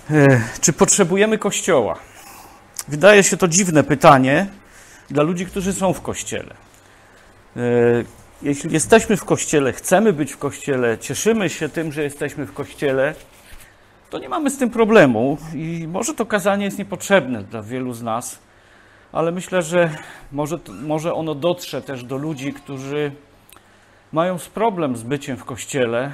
Czy potrzebujemy Kościoła? Wydaje się to dziwne pytanie dla ludzi, którzy są w Kościele. Jeśli jesteśmy w Kościele, chcemy być w Kościele, cieszymy się tym, że jesteśmy w Kościele, to nie mamy z tym problemu i może to kazanie jest niepotrzebne dla wielu z nas, ale myślę, że może ono dotrze też do ludzi, którzy mają problem z byciem w Kościele.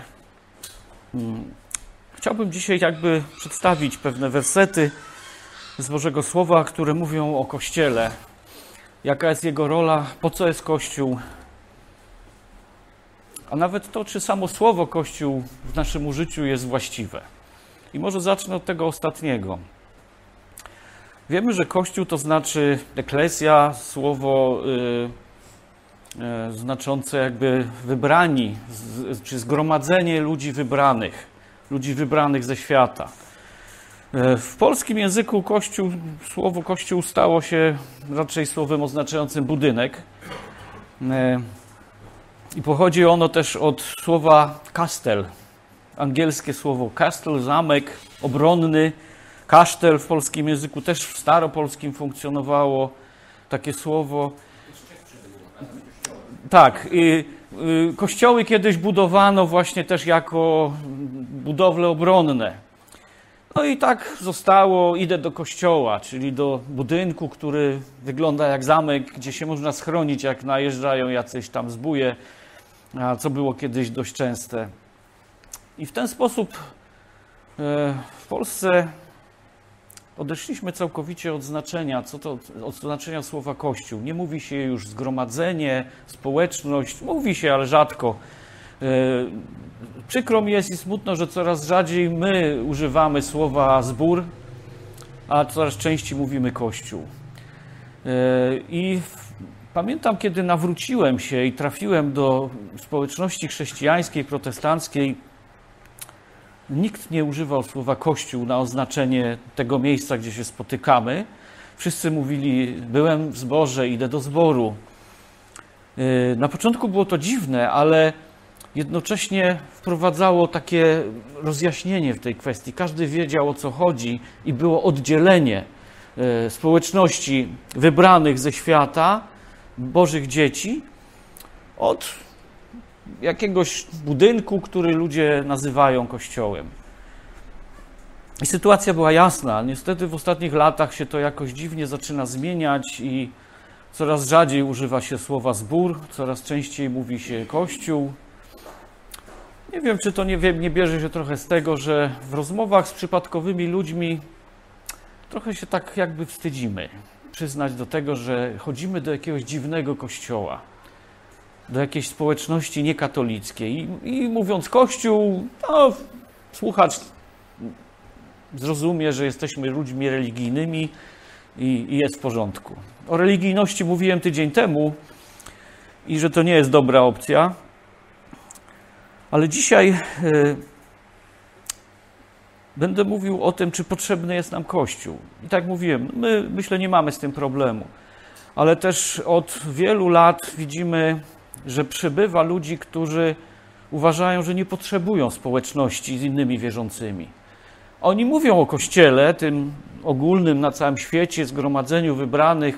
Chciałbym dzisiaj przedstawić pewne wersety z Bożego Słowa, które mówią o Kościele. Jaka jest jego rola, po co jest Kościół, a nawet to, czy samo słowo Kościół w naszym życiu jest właściwe. I może zacznę od tego ostatniego. Wiemy, że Kościół to znaczy eklezja, słowo znaczące wybrani, czy zgromadzenie ludzi wybranych ze świata. W polskim języku słowo Kościół stało się raczej słowem oznaczającym budynek. I pochodzi ono też od słowa castle. Angielskie słowo castle, zamek, obronny. Kasztel w polskim języku też w staropolskim funkcjonowało takie słowo. Tak, kościoły kiedyś budowano właśnie też jako budowle obronne. No i tak zostało, idę do kościoła, czyli do budynku, który wygląda jak zamek, gdzie się można schronić, jak najeżdżają jacyś tam zbóje, co było kiedyś dość częste. I w ten sposób w Polsce odeszliśmy całkowicie od znaczenia, od znaczenia słowa Kościół. Nie mówi się już zgromadzenie, społeczność, mówi się, ale rzadko. Przykro mi jest i smutno, że coraz rzadziej my używamy słowa zbór, a coraz częściej mówimy Kościół. I pamiętam, kiedy nawróciłem się i trafiłem do społeczności chrześcijańskiej, protestanckiej, nikt nie używał słowa Kościół na oznaczenie tego miejsca, gdzie się spotykamy. Wszyscy mówili, byłem w zborze, idę do zboru. Na początku było to dziwne, ale jednocześnie wprowadzało takie rozjaśnienie w tej kwestii. Każdy wiedział, o co chodzi i było oddzielenie społeczności wybranych ze świata, Bożych dzieci, od jakiegoś budynku, który ludzie nazywają kościołem. I sytuacja była jasna. Niestety w ostatnich latach się to jakoś dziwnie zaczyna zmieniać i coraz rzadziej używa się słowa zbór, coraz częściej mówi się Kościół. Nie wiem, czy to nie bierze się trochę z tego, że w rozmowach z przypadkowymi ludźmi trochę się tak wstydzimy przyznać do tego, że chodzimy do jakiegoś dziwnego kościoła, do jakiejś społeczności niekatolickiej. I mówiąc Kościół, no, słuchacz zrozumie, że jesteśmy ludźmi religijnymi i jest w porządku. O religijności mówiłem tydzień temu i że to nie jest dobra opcja. Ale dzisiaj będę mówił o tym, czy potrzebny jest nam Kościół. I tak mówiłem, my myślę nie mamy z tym problemu. Ale też od wielu lat widzimy, że przybywa ludzi, którzy uważają, że nie potrzebują społeczności z innymi wierzącymi. Oni mówią o Kościele, tym ogólnym na całym świecie, zgromadzeniu wybranych,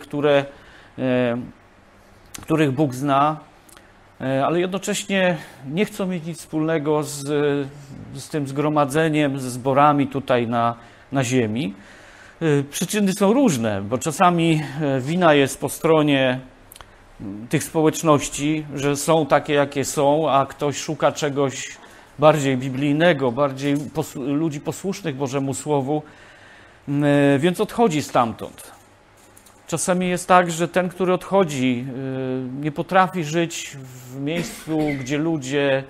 których Bóg zna, ale jednocześnie nie chcą mieć nic wspólnego z tym zgromadzeniem, ze zborami tutaj na ziemi. Przyczyny są różne, bo czasami wina jest po stronie tych społeczności, że są takie, jakie są, a ktoś szuka czegoś bardziej biblijnego, bardziej ludzi posłusznych Bożemu Słowu, więc odchodzi stamtąd. Czasami jest tak, że ten, który odchodzi, nie potrafi żyć w miejscu, gdzie ludzie,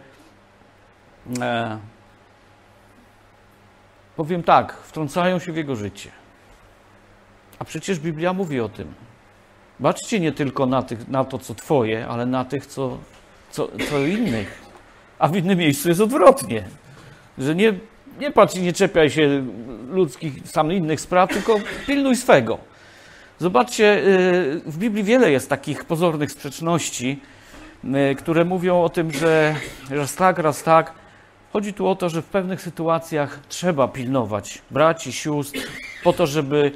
powiem tak, wtrącają się w jego życie. A przecież Biblia mówi o tym. Baczcie nie tylko na to, co twoje, ale na tych, co innych. A w innym miejscu jest odwrotnie. Że nie patrz i nie czepiaj się ludzkich, innych spraw, tylko pilnuj swego. Zobaczcie, w Biblii wiele jest takich pozornych sprzeczności, które mówią o tym, że raz tak, Chodzi tu o to, że w pewnych sytuacjach trzeba pilnować braci, sióstr, po to, żeby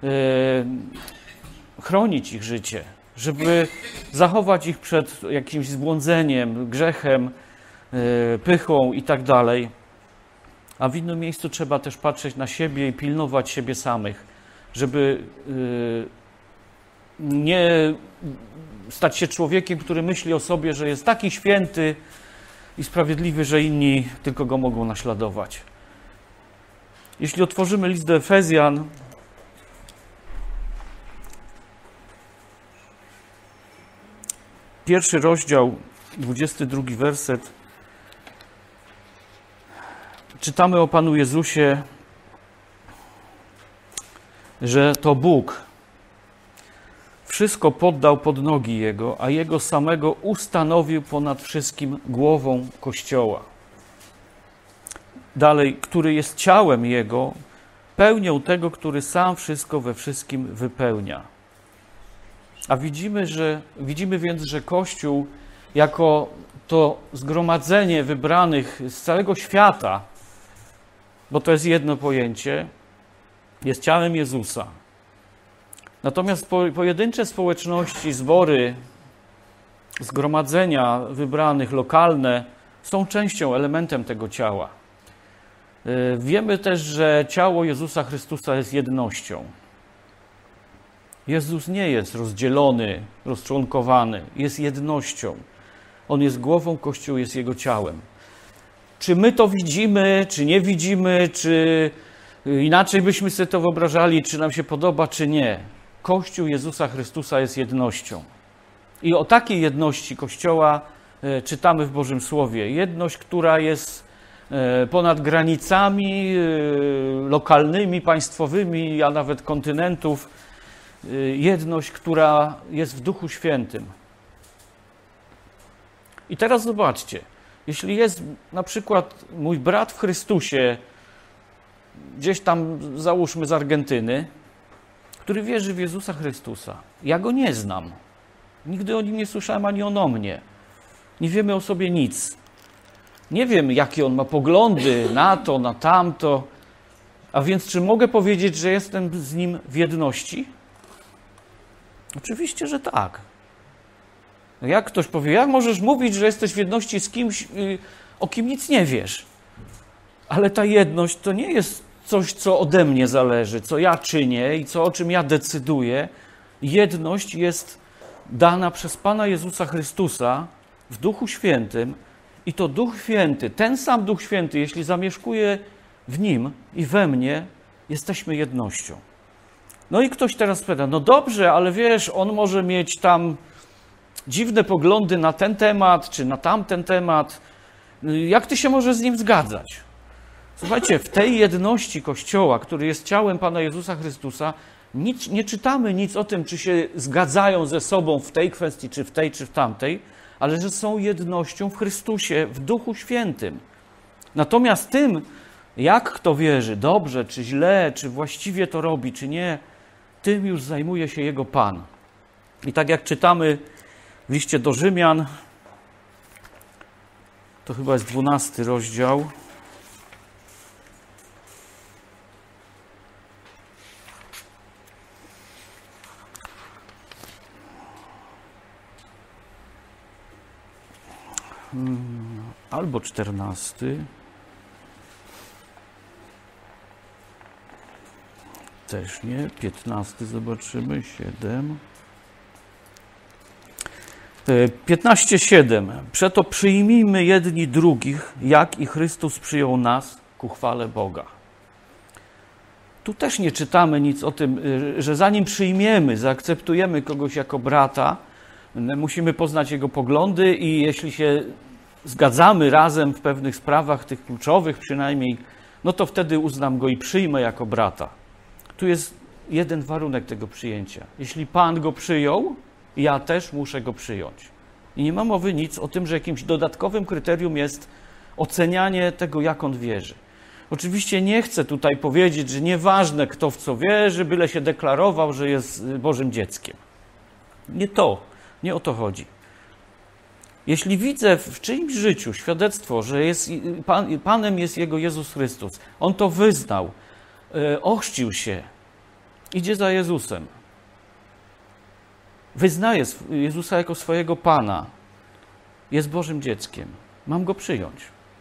chronić ich życie, żeby zachować ich przed jakimś zbłądzeniem, grzechem, pychą i tak dalej. A w innym miejscu trzeba też patrzeć na siebie i pilnować siebie samych, żeby nie stać się człowiekiem, który myśli o sobie, że jest taki święty i sprawiedliwy, że inni tylko go mogą naśladować. Jeśli otworzymy list do Efezjan, pierwszy rozdział, 22 werset, czytamy o Panu Jezusie, że to Bóg wszystko poddał pod nogi Jego, a Jego samego ustanowił ponad wszystkim głową Kościoła. Dalej, który jest ciałem Jego, pełnią tego, który sam wszystko we wszystkim wypełnia. A widzimy więc, że Kościół jako to zgromadzenie wybranych z całego świata, bo to jest jedno pojęcie, jest ciałem Jezusa. Natomiast pojedyncze społeczności, zbory, zgromadzenia wybranych, lokalne, są częścią, elementem tego ciała. Wiemy też, że ciało Jezusa Chrystusa jest jednością. Jezus nie jest rozdzielony, rozczłonkowany, jest jednością. On jest głową, Kościół jest Jego ciałem. Czy my to widzimy, czy nie widzimy, czy inaczej byśmy sobie to wyobrażali, czy nam się podoba, czy nie. Kościół Jezusa Chrystusa jest jednością. I o takiej jedności Kościoła czytamy w Bożym Słowie. Jedność, która jest ponad granicami lokalnymi, państwowymi, a nawet kontynentów. Jedność, która jest w Duchu Świętym. I teraz zobaczcie, jeśli jest na przykład mój brat w Chrystusie, gdzieś tam załóżmy z Argentyny, który wierzy w Jezusa Chrystusa. Ja go nie znam. Nigdy o nim nie słyszałem, ani on o mnie. Nie wiemy o sobie nic. Nie wiem, jakie on ma poglądy na to, na tamto. A więc czy mogę powiedzieć, że jestem z nim w jedności? Oczywiście, że tak. Jak ktoś powie, jak możesz mówić, że jesteś w jedności z kimś, o kim nic nie wiesz? Ale ta jedność to nie jest coś, co ode mnie zależy, co ja czynię i o czym ja decyduję. Jedność jest dana przez Pana Jezusa Chrystusa w Duchu Świętym i to Duch Święty, ten sam Duch Święty, jeśli zamieszkuje w Nim i we mnie, jesteśmy jednością. No i ktoś teraz pyta, no dobrze, ale wiesz, on może mieć tam dziwne poglądy na ten temat, czy na tamten temat. Jak ty się możesz z nim zgadzać? Słuchajcie, w tej jedności Kościoła, który jest ciałem Pana Jezusa Chrystusa, nie czytamy nic o tym, czy się zgadzają ze sobą w tej kwestii, czy w tej, czy w tamtej, ale że są jednością w Chrystusie, w Duchu Świętym. Natomiast tym, jak kto wierzy, dobrze, czy źle, czy właściwie to robi, czy nie, tym już zajmuje się jego Pan. I tak jak czytamy w liście do Rzymian, to chyba jest 12 rozdział, albo 14. Też nie. 15 zobaczymy. 7. 15:7. Przeto przyjmijmy jedni drugich, jak i Chrystus przyjął nas ku chwale Boga. Tu też nie czytamy nic o tym, że zanim przyjmiemy, zaakceptujemy kogoś jako brata, musimy poznać jego poglądy i jeśli się zgadzamy razem w pewnych sprawach, tych kluczowych przynajmniej, no to wtedy uznam go i przyjmę jako brata. Tu jest jeden warunek tego przyjęcia. Jeśli Pan go przyjął, ja też muszę go przyjąć. I nie ma mowy nic o tym, że jakimś dodatkowym kryterium jest ocenianie tego, jak on wierzy. Oczywiście nie chcę tutaj powiedzieć, że nieważne kto w co wierzy, byle się deklarował, że jest Bożym dzieckiem. Nie o to chodzi. Jeśli widzę w czyimś życiu świadectwo, że Panem jest Jego Jezus Chrystus, On to wyznał, ochrzcił się, idzie za Jezusem, wyznaje Jezusa jako swojego Pana, jest Bożym dzieckiem, mam Go przyjąć.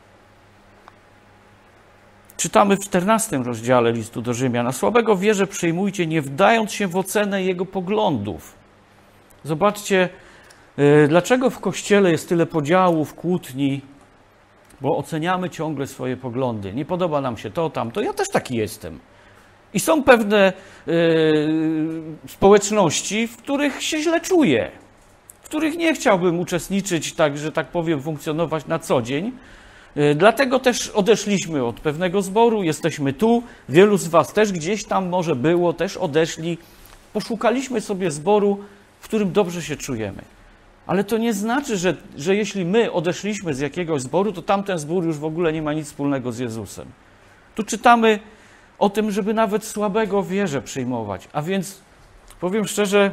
Czytamy w 14 rozdziale listu do Rzymian: a słabego w wierze przyjmujcie, nie wdając się w ocenę jego poglądów. Zobaczcie, dlaczego w Kościele jest tyle podziałów, kłótni, bo oceniamy ciągle swoje poglądy. Nie podoba nam się to, tamto. Ja też taki jestem. I są pewne społeczności, w których się źle czuję, w których nie chciałbym uczestniczyć, tak, że tak powiem, funkcjonować na co dzień. Dlatego też odeszliśmy od pewnego zboru, jesteśmy tu. Wielu z was też gdzieś tam może było, też odeszli. Poszukaliśmy sobie zboru, w którym dobrze się czujemy. Ale to nie znaczy, że jeśli my odeszliśmy z jakiegoś zboru, to tamten zbór już w ogóle nie ma nic wspólnego z Jezusem. Tu czytamy o tym, żeby nawet słabego w wierze przyjmować. A więc powiem szczerze,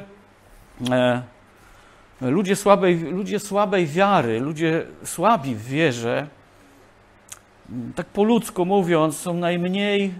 ludzie słabej wiary, ludzie słabi w wierze, tak po ludzku mówiąc, są najmniej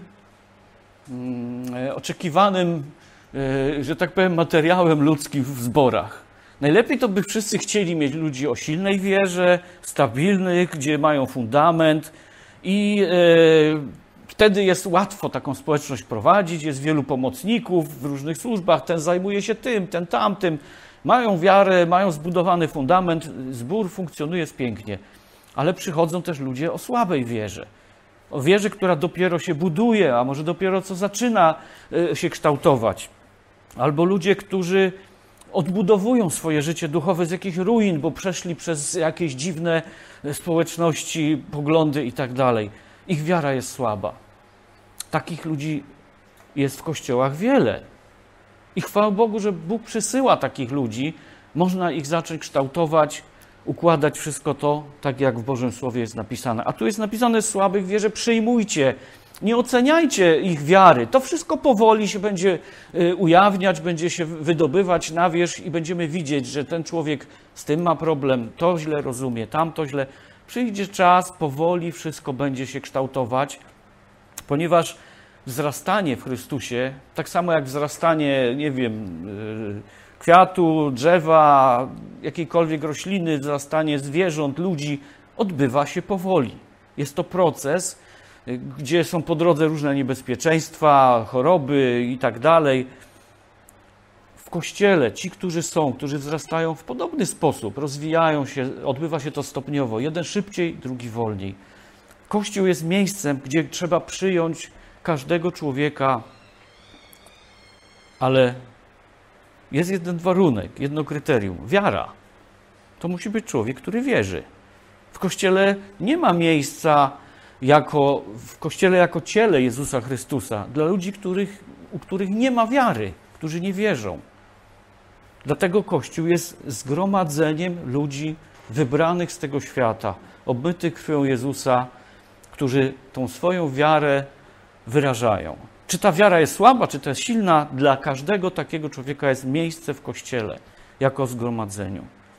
oczekiwanym, że tak powiem, materiałem ludzkim w zborach. Najlepiej to by wszyscy chcieli mieć ludzi o silnej wierze, stabilnych, gdzie mają fundament i wtedy jest łatwo taką społeczność prowadzić, jest wielu pomocników w różnych służbach, ten zajmuje się tym, ten tamtym, mają wiarę, mają zbudowany fundament, zbór funkcjonuje pięknie. Ale przychodzą też ludzie o słabej wierze. O wierze, która dopiero się buduje, a może dopiero co zaczyna się kształtować. Albo ludzie, którzy odbudowują swoje życie duchowe z jakichś ruin, bo przeszli przez jakieś dziwne społeczności, poglądy i tak dalej. Ich wiara jest słaba. Takich ludzi jest w kościołach wiele. I chwała Bogu, że Bóg przysyła takich ludzi. Można ich zacząć kształtować, układać wszystko to, tak jak w Bożym Słowie jest napisane. A tu jest napisane: słabych w wierze przyjmujcie. Nie oceniajcie ich wiary. To wszystko powoli się będzie ujawniać, będzie się wydobywać na wierzch i będziemy widzieć, że ten człowiek z tym ma problem, to źle rozumie, tamto źle. Przyjdzie czas, powoli wszystko będzie się kształtować, ponieważ wzrastanie w Chrystusie, tak samo jak wzrastanie, nie wiem, kwiatu, drzewa, jakiejkolwiek rośliny, wzrastanie zwierząt, ludzi, odbywa się powoli. Jest to proces, gdzie są po drodze różne niebezpieczeństwa, choroby i tak dalej. W Kościele ci, którzy wzrastają w podobny sposób, rozwijają się, odbywa się to stopniowo, jeden szybciej, drugi wolniej. Kościół jest miejscem, gdzie trzeba przyjąć każdego człowieka, ale jest jeden warunek, jedno kryterium. Wiara. To musi być człowiek, który wierzy. W Kościele nie ma miejsca w Kościele jako ciele Jezusa Chrystusa dla ludzi, u których nie ma wiary, którzy nie wierzą. Dlatego Kościół jest zgromadzeniem ludzi wybranych z tego świata, obmytych krwią Jezusa, którzy tą swoją wiarę wyrażają. Czy ta wiara jest słaba, czy to jest silna, dla każdego takiego człowieka jest miejsce w Kościele, jako zgromadzeniu.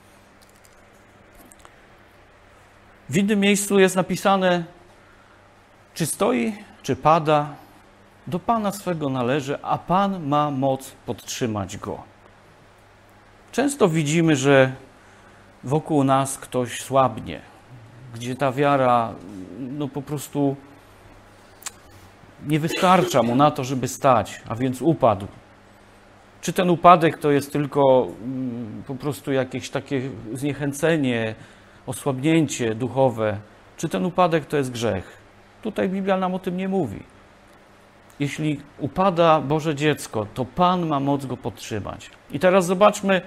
W innym miejscu jest napisane: czy stoi, czy pada, do Pana swego należy, a Pan ma moc podtrzymać go. Często widzimy, że wokół nas ktoś słabnie, gdzie ta wiara po prostu nie wystarcza mu na to, żeby stać, a więc upadł. Czy ten upadek to jest tylko po prostu jakieś takie zniechęcenie, osłabnięcie duchowe, czy ten upadek to jest grzech? Tutaj Biblia nam o tym nie mówi. Jeśli upada Boże dziecko, to Pan ma moc go podtrzymać. I teraz zobaczmy,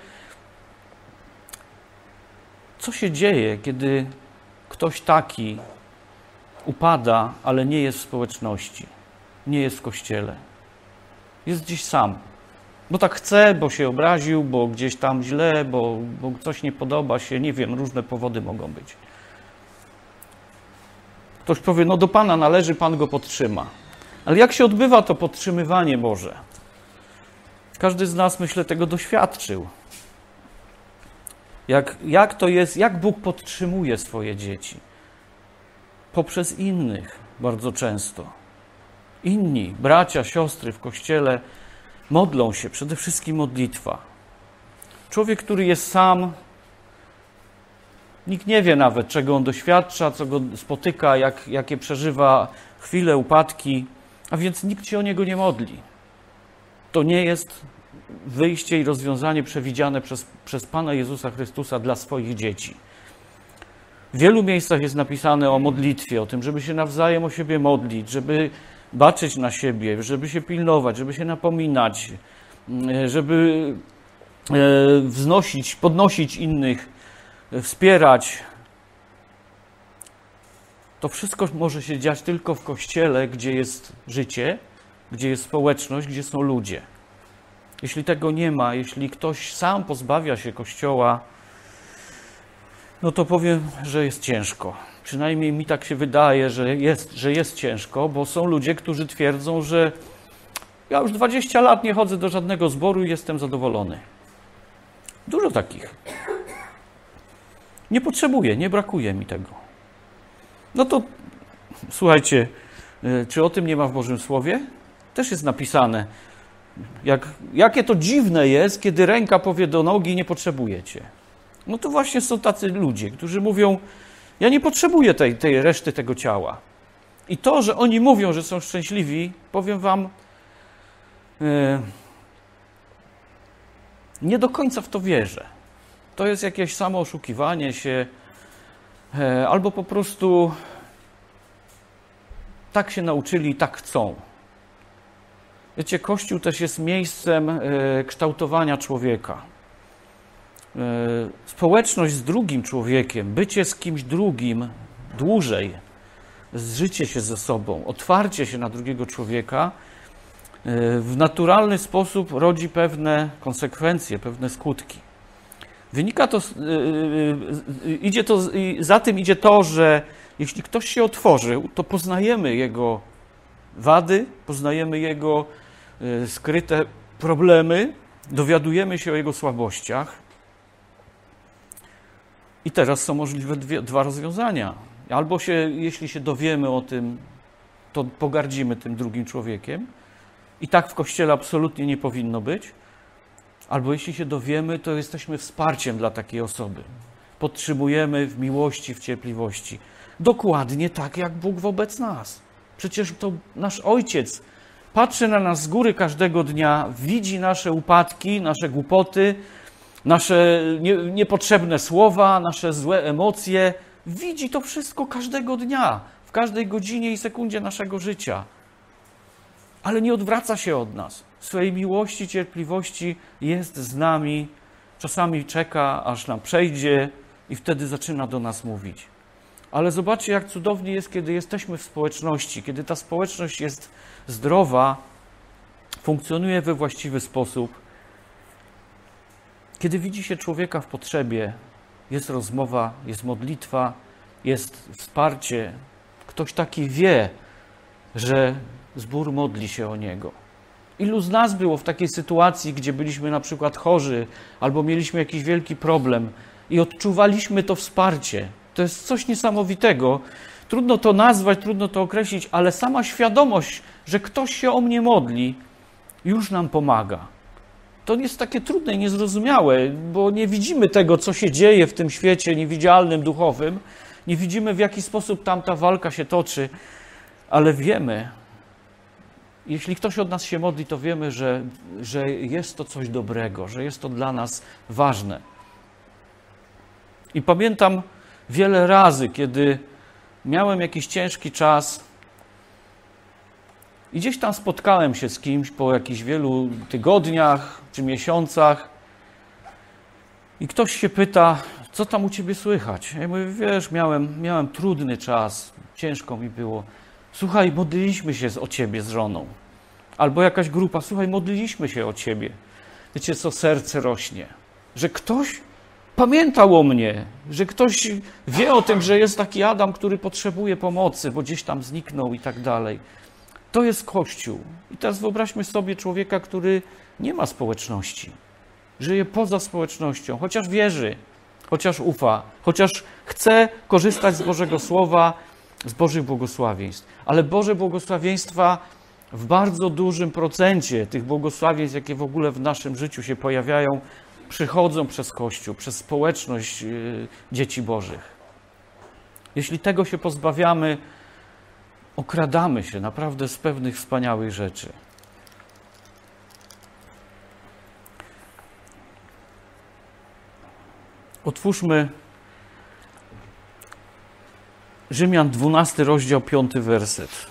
co się dzieje, kiedy ktoś taki upada, ale nie jest w społeczności, nie jest w Kościele. Jest gdzieś sam. Bo tak chce, bo się obraził, bo gdzieś tam źle, bo coś nie podoba się, nie wiem, różne powody mogą być. Ktoś powie: no do Pana należy, Pan go podtrzyma. Ale jak się odbywa to podtrzymywanie Boże? Każdy z nas, myślę, tego doświadczył. Jak to jest, jak Bóg podtrzymuje swoje dzieci. Poprzez innych bardzo często. Inni, bracia, siostry w Kościele modlą się, przede wszystkim modlitwa. Człowiek, który jest sam, nikt nie wie nawet, czego on doświadcza, co go spotyka, jakie przeżywa chwile, upadki, a więc nikt się o niego nie modli. To nie jest wyjście i rozwiązanie przewidziane przez Pana Jezusa Chrystusa dla swoich dzieci. W wielu miejscach jest napisane o modlitwie, o tym, żeby się nawzajem o siebie modlić, żeby baczyć na siebie, żeby się pilnować, żeby się napominać, żeby wznosić, podnosić innych, wspierać. To wszystko może się dziać tylko w Kościele, gdzie jest życie, gdzie jest społeczność, gdzie są ludzie. Jeśli tego nie ma, jeśli ktoś sam pozbawia się Kościoła, no to powiem, że jest ciężko. Przynajmniej mi tak się wydaje, że jest ciężko, bo są ludzie, którzy twierdzą, że ja już 20 lat nie chodzę do żadnego zboru i jestem zadowolony. Dużo takich. Nie potrzebuję, nie brakuje mi tego. No to słuchajcie, czy o tym nie ma w Bożym Słowie? Też jest napisane. Jakie to dziwne jest, kiedy ręka powie do nogi, nie potrzebujecie. No to właśnie są tacy ludzie, którzy mówią, ja nie potrzebuję tej reszty tego ciała. I to, że oni mówią, że są szczęśliwi, powiem wam, nie do końca w to wierzę. To jest jakieś samo oszukiwanie się, albo po prostu tak się nauczyli, tak chcą. Wiecie, Kościół też jest miejscem kształtowania człowieka. Społeczność z drugim człowiekiem, bycie z kimś drugim dłużej, zżycie się ze sobą, otwarcie się na drugiego człowieka w naturalny sposób rodzi pewne konsekwencje, pewne skutki. Wynika to, za tym idzie to, że jeśli ktoś się otworzył, to poznajemy jego wady, poznajemy jego skryte problemy, dowiadujemy się o jego słabościach. I teraz są możliwe dwa rozwiązania. Albo jeśli się dowiemy o tym, to pogardzimy tym drugim człowiekiem. I tak w Kościele absolutnie nie powinno być. Albo jeśli się dowiemy, to jesteśmy wsparciem dla takiej osoby. Podtrzymujemy w miłości, w cierpliwości. Dokładnie tak, jak Bóg wobec nas. Przecież to nasz Ojciec patrzy na nas z góry każdego dnia, widzi nasze upadki, nasze głupoty, nasze niepotrzebne słowa, nasze złe emocje. Widzi to wszystko każdego dnia, w każdej godzinie i sekundzie naszego życia. Ale nie odwraca się od nas. W swojej miłości, cierpliwości jest z nami. Czasami czeka, aż nam przejdzie i wtedy zaczyna do nas mówić. Ale zobaczcie, jak cudownie jest, kiedy jesteśmy w społeczności, kiedy ta społeczność jest zdrowa, funkcjonuje we właściwy sposób. Kiedy widzi się człowieka w potrzebie, jest rozmowa, jest modlitwa, jest wsparcie. Ktoś taki wie, że zbór modli się o niego. Ilu z nas było w takiej sytuacji, gdzie byliśmy na przykład chorzy albo mieliśmy jakiś wielki problem i odczuwaliśmy to wsparcie. To jest coś niesamowitego. Trudno to nazwać, trudno to określić, ale sama świadomość, że ktoś się o mnie modli, już nam pomaga. To jest takie trudne i niezrozumiałe, bo nie widzimy tego, co się dzieje w tym świecie niewidzialnym, duchowym. Nie widzimy, w jaki sposób tam ta walka się toczy, ale wiemy, jeśli ktoś od nas się modli, to wiemy, że jest to coś dobrego, że jest to dla nas ważne. I pamiętam wiele razy, kiedy miałem jakiś ciężki czas i gdzieś tam spotkałem się z kimś po jakichś wielu tygodniach czy miesiącach i ktoś się pyta, co tam u ciebie słychać? Ja mówię, wiesz, miałem trudny czas, ciężko mi było. Słuchaj, modliliśmy się o ciebie z żoną. Albo jakaś grupa, słuchaj, modliliśmy się o ciebie. Wiecie co, serce rośnie. Że ktoś pamiętał o mnie, że ktoś wie o tym, że jest taki Adam, który potrzebuje pomocy, bo gdzieś tam zniknął i tak dalej. To jest Kościół. I teraz wyobraźmy sobie człowieka, który nie ma społeczności. Żyje poza społecznością, chociaż wierzy, chociaż ufa, chociaż chce korzystać z Bożego Słowa, z Bożych błogosławieństw. Ale Boże błogosławieństwa w bardzo dużym procencie tych błogosławieństw, jakie w ogóle w naszym życiu się pojawiają, przychodzą przez Kościół, przez społeczność dzieci Bożych. Jeśli tego się pozbawiamy, okradamy się naprawdę z pewnych wspaniałych rzeczy. Otwórzmy Rzymian 12 rozdział 5 werset.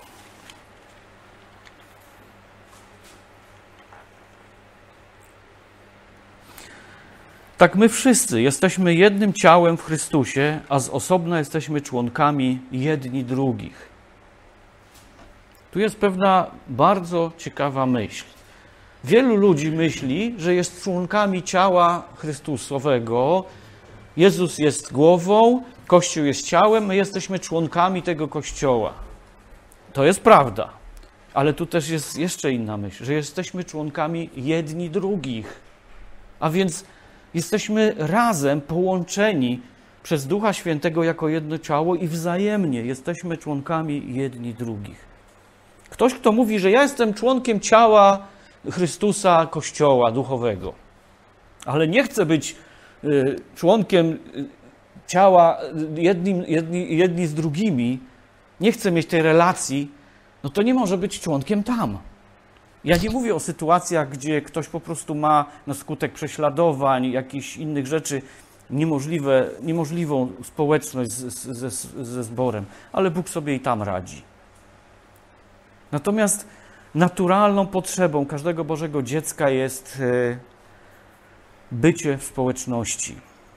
Tak my wszyscy jesteśmy jednym ciałem w Chrystusie, a z osobna jesteśmy członkami jedni drugich. Tu jest pewna bardzo ciekawa myśl. Wielu ludzi myśli, że jest członkami ciała Chrystusowego. Jezus jest głową, Kościół jest ciałem, my jesteśmy członkami tego Kościoła. To jest prawda, ale tu też jest jeszcze inna myśl, że jesteśmy członkami jedni drugich. A więc jesteśmy razem połączeni przez Ducha Świętego jako jedno ciało i wzajemnie jesteśmy członkami jedni drugich. Ktoś, kto mówi, że ja jestem członkiem ciała Chrystusa, Kościoła duchowego, ale nie chce być członkiem ciała jedni z drugimi, nie chce mieć tej relacji, no to nie może być członkiem tam. Ja nie mówię o sytuacjach, gdzie ktoś po prostu ma na skutek prześladowań, jakichś innych rzeczy niemożliwą społeczność ze zborem, ale Bóg sobie i tam radzi. Natomiast naturalną potrzebą każdego Bożego dziecka jest bycie w społeczności.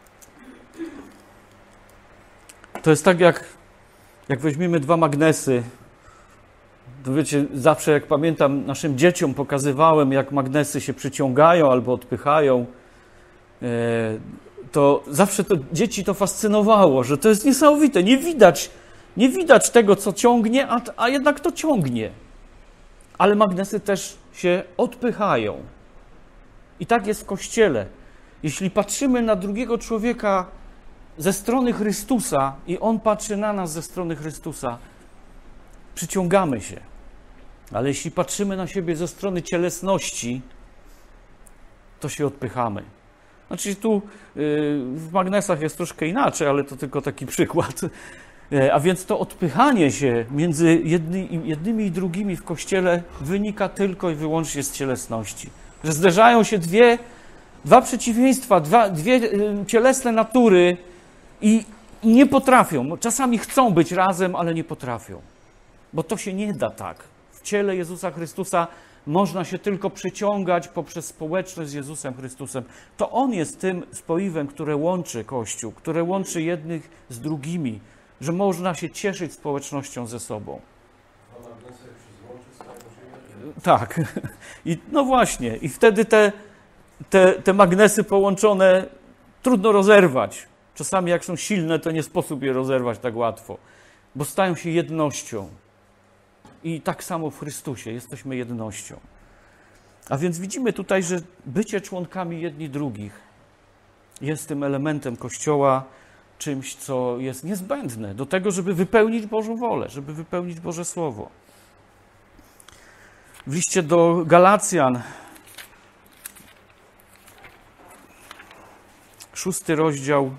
To jest tak, jak weźmiemy dwa magnesy. To wiecie, zawsze jak pamiętam, naszym dzieciom pokazywałem, jak magnesy się przyciągają albo odpychają, to zawsze dzieci to fascynowało, że to jest niesamowite. Nie widać tego, co ciągnie, a jednak to ciągnie. Ale magnesy też się odpychają. I tak jest w Kościele. Jeśli patrzymy na drugiego człowieka ze strony Chrystusa i on patrzy na nas ze strony Chrystusa, przyciągamy się. Ale jeśli patrzymy na siebie ze strony cielesności, to się odpychamy. Znaczy tu w magnesach jest troszkę inaczej, ale to tylko taki przykład. A więc to odpychanie się między jednymi i drugimi w Kościele wynika tylko i wyłącznie z cielesności. Że zderzają się dwa przeciwieństwa, dwie cielesne natury i nie potrafią. Czasami chcą być razem, ale nie potrafią. Bo to się nie da tak. W ciele Jezusa Chrystusa można się tylko przyciągać poprzez społeczność z Jezusem Chrystusem. To On jest tym spoiwem, które łączy Kościół, które łączy jednych z drugimi, że można się cieszyć społecznością ze sobą. Tak. I no właśnie. I wtedy te magnesy połączone trudno rozerwać. Czasami jak są silne, to nie sposób je rozerwać tak łatwo, bo stają się jednością. I tak samo w Chrystusie jesteśmy jednością. A więc widzimy tutaj, że bycie członkami jedni drugich jest tym elementem Kościoła, czymś, co jest niezbędne do tego, żeby wypełnić Bożą wolę, żeby wypełnić Boże Słowo. W liście do Galacjan, 6 rozdział,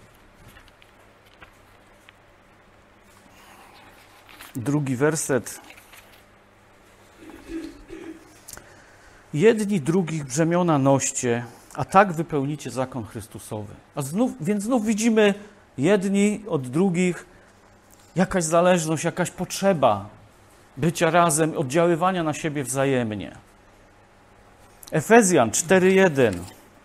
2 werset. Jedni drugich brzemiona noście, a tak wypełnicie zakon Chrystusowy. Więc znów widzimy jedni od drugich jakaś zależność, jakaś potrzeba bycia razem, oddziaływania na siebie wzajemnie. Efezjan 4:1.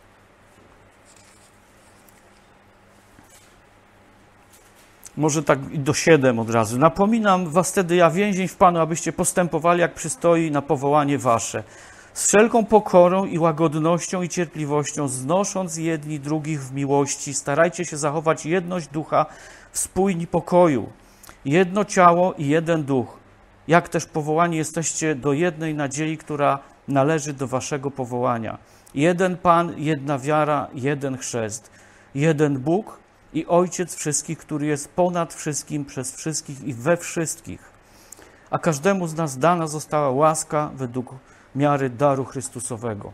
Może tak i do 7 od razu. Napominam was wtedy, ja więzień w Panu, abyście postępowali jak przystoi na powołanie wasze. Z wszelką pokorą i łagodnością i cierpliwością, znosząc jedni drugich w miłości, starajcie się zachować jedność ducha w spójni pokoju. Jedno ciało i jeden duch. Jak też powołani jesteście do jednej nadziei, która należy do waszego powołania. Jeden Pan, jedna wiara, jeden chrzest. jeden Bóg i Ojciec wszystkich, który jest ponad wszystkim, przez wszystkich i we wszystkich. A każdemu z nas dana została łaska według miary daru Chrystusowego.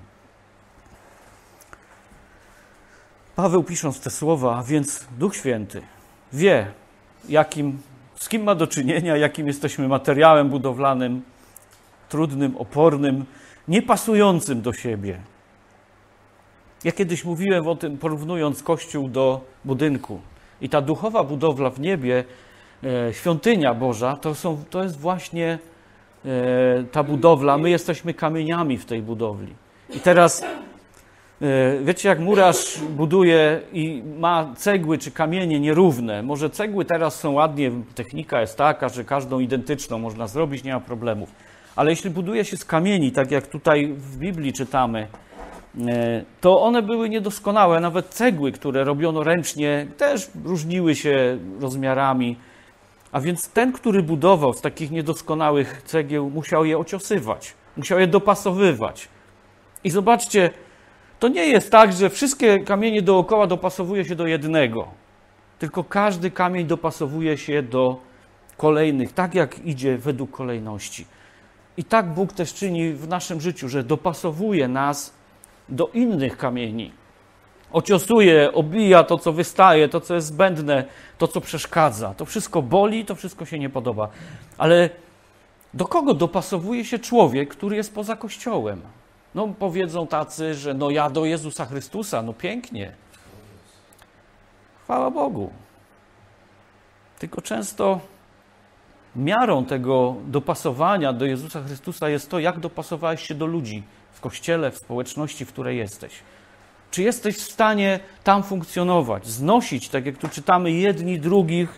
Paweł, pisząc te słowa, więc Duch Święty wie, z kim ma do czynienia, jakim jesteśmy materiałem budowlanym, trudnym, opornym, niepasującym do siebie. Ja kiedyś mówiłem o tym, porównując Kościół do budynku. I ta duchowa budowla w niebie, świątynia Boża, to jest właśnie ta budowla. My jesteśmy kamieniami w tej budowli. I teraz, wiecie, jak murarz buduje i ma cegły czy kamienie nierówne, może cegły teraz są ładnie, technika jest taka, że każdą identyczną można zrobić, nie ma problemów. Ale jeśli buduje się z kamieni, tak jak tutaj w Biblii czytamy, to one były niedoskonałe. Nawet cegły, które robiono ręcznie, też różniły się rozmiarami. A więc ten, który budował z takich niedoskonałych cegieł, musiał je ociosywać, musiał je dopasowywać. I zobaczcie, to nie jest tak, że wszystkie kamienie dookoła dopasowuje się do jednego, tylko każdy kamień dopasowuje się do kolejnych, tak jak idzie według kolejności. I tak Bóg też czyni w naszym życiu, że dopasowuje nas do innych kamieni. Ociosuje, obija to, co wystaje, to, co jest zbędne, to, co przeszkadza. To wszystko boli, to wszystko się nie podoba. Ale do kogo dopasowuje się człowiek, który jest poza Kościołem? No powiedzą tacy, że no ja do Jezusa Chrystusa, no pięknie. Chwała Bogu. Tylko często miarą tego dopasowania do Jezusa Chrystusa jest to, jak dopasowałeś się do ludzi w Kościele, w społeczności, w której jesteś. Czy jesteś w stanie tam funkcjonować, znosić, tak jak tu czytamy, jedni drugich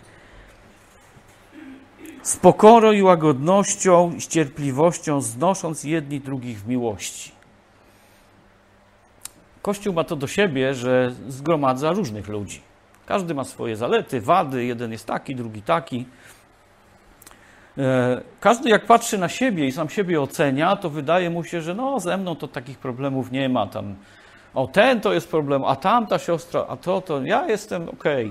z pokorą i łagodnością i z cierpliwością, znosząc jedni drugich w miłości. Kościół ma to do siebie, że zgromadza różnych ludzi. Każdy ma swoje zalety, wady, jeden jest taki, drugi taki. Każdy jak patrzy na siebie i sam siebie ocenia, to wydaje mu się, że no ze mną to takich problemów nie ma. Tam, o ten to jest problem, a tamta siostra, a to ja jestem okej.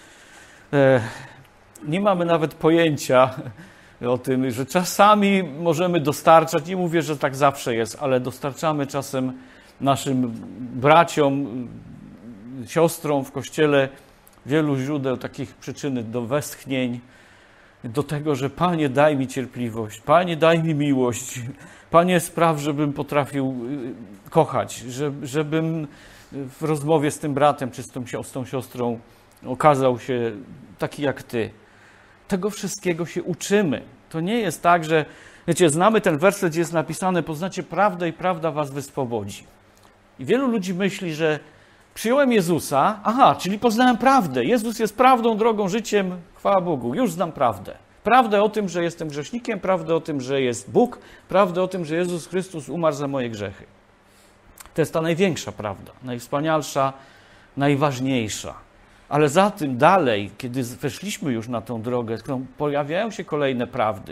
Nie mamy nawet pojęcia o tym, że czasami możemy dostarczać, nie mówię, że tak zawsze jest, ale dostarczamy czasem naszym braciom, siostrom w Kościele wielu źródeł takich przyczyn do westchnień, do tego, że Panie, daj mi cierpliwość, Panie, daj mi miłość, Panie, spraw, żebym potrafił kochać, żebym w rozmowie z tym bratem czy z tą siostrą okazał się taki jak Ty. Tego wszystkiego się uczymy. To nie jest tak, że, wiecie, znamy ten werset, gdzie jest napisane, poznacie prawdę i prawda was wyswobodzi. I wielu ludzi myśli, że przyjąłem Jezusa, czyli poznałem prawdę. Jezus jest prawdą, drogą, życiem, chwała Bogu, już znam prawdę. Prawdę o tym, że jestem grzesznikiem, prawdę o tym, że jest Bóg, prawdę o tym, że Jezus Chrystus umarł za moje grzechy. To jest ta największa prawda, najwspanialsza, najważniejsza. Ale za tym dalej, kiedy weszliśmy już na tą drogę, pojawiają się kolejne prawdy.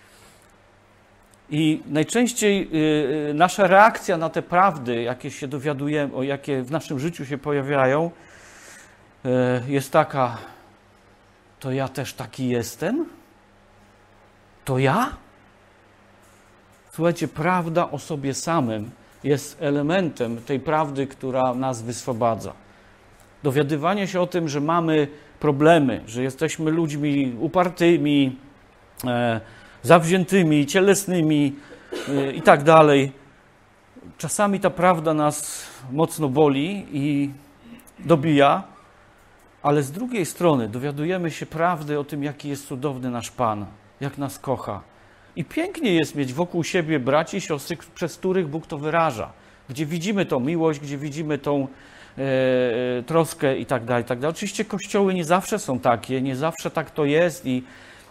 I najczęściej nasza reakcja na te prawdy, jakie się dowiadujemy, jakie w naszym życiu się pojawiają, jest taka: to ja też taki jestem? To ja? Słuchajcie, prawda o sobie samym jest elementem tej prawdy, która nas wyswobadza. Dowiadywanie się o tym, że mamy problemy, że jesteśmy ludźmi upartymi, zawziętymi, cielesnymi i tak dalej. Czasami ta prawda nas mocno boli i dobija, ale z drugiej strony dowiadujemy się prawdy o tym, jaki jest cudowny nasz Pan, jak nas kocha. I pięknie jest mieć wokół siebie braci i siostry, przez których Bóg to wyraża, gdzie widzimy tą miłość, gdzie widzimy tą troskę i tak dalej, i tak dalej. Oczywiście kościoły nie zawsze są takie, nie zawsze tak to jest i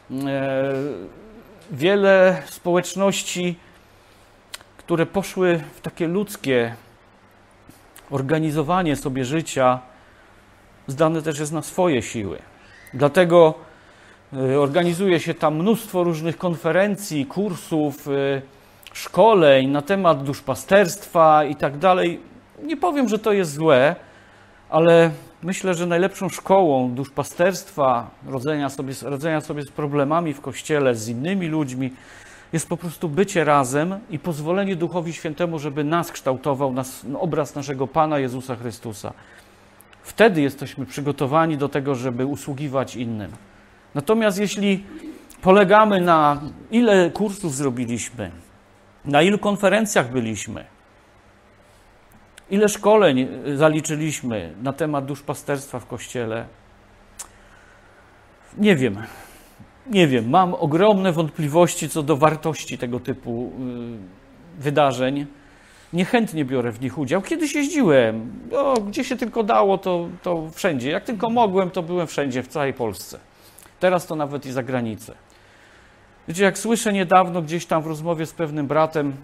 wiele społeczności, które poszły w takie ludzkie organizowanie sobie życia, zdane też jest na swoje siły. Dlatego organizuje się tam mnóstwo różnych konferencji, kursów, szkoleń na temat duszpasterstwa i tak dalej. Nie powiem, że to jest złe, ale myślę, że najlepszą szkołą duszpasterstwa, radzenia sobie z problemami w Kościele, z innymi ludźmi, jest po prostu bycie razem i pozwolenie Duchowi Świętemu, żeby nas kształtował, obraz naszego Pana Jezusa Chrystusa. Wtedy jesteśmy przygotowani do tego, żeby usługiwać innym. Natomiast jeśli polegamy na ile kursów zrobiliśmy, na ilu konferencjach byliśmy, ile szkoleń zaliczyliśmy na temat duszpasterstwa w Kościele, nie wiem, mam ogromne wątpliwości co do wartości tego typu wydarzeń. Niechętnie biorę w nich udział. Kiedyś jeździłem, gdzie się tylko dało, to wszędzie. Jak tylko mogłem, to byłem wszędzie, w całej Polsce. Teraz to nawet i za granicę. Wiecie, jak słyszę niedawno gdzieś tam w rozmowie z pewnym bratem,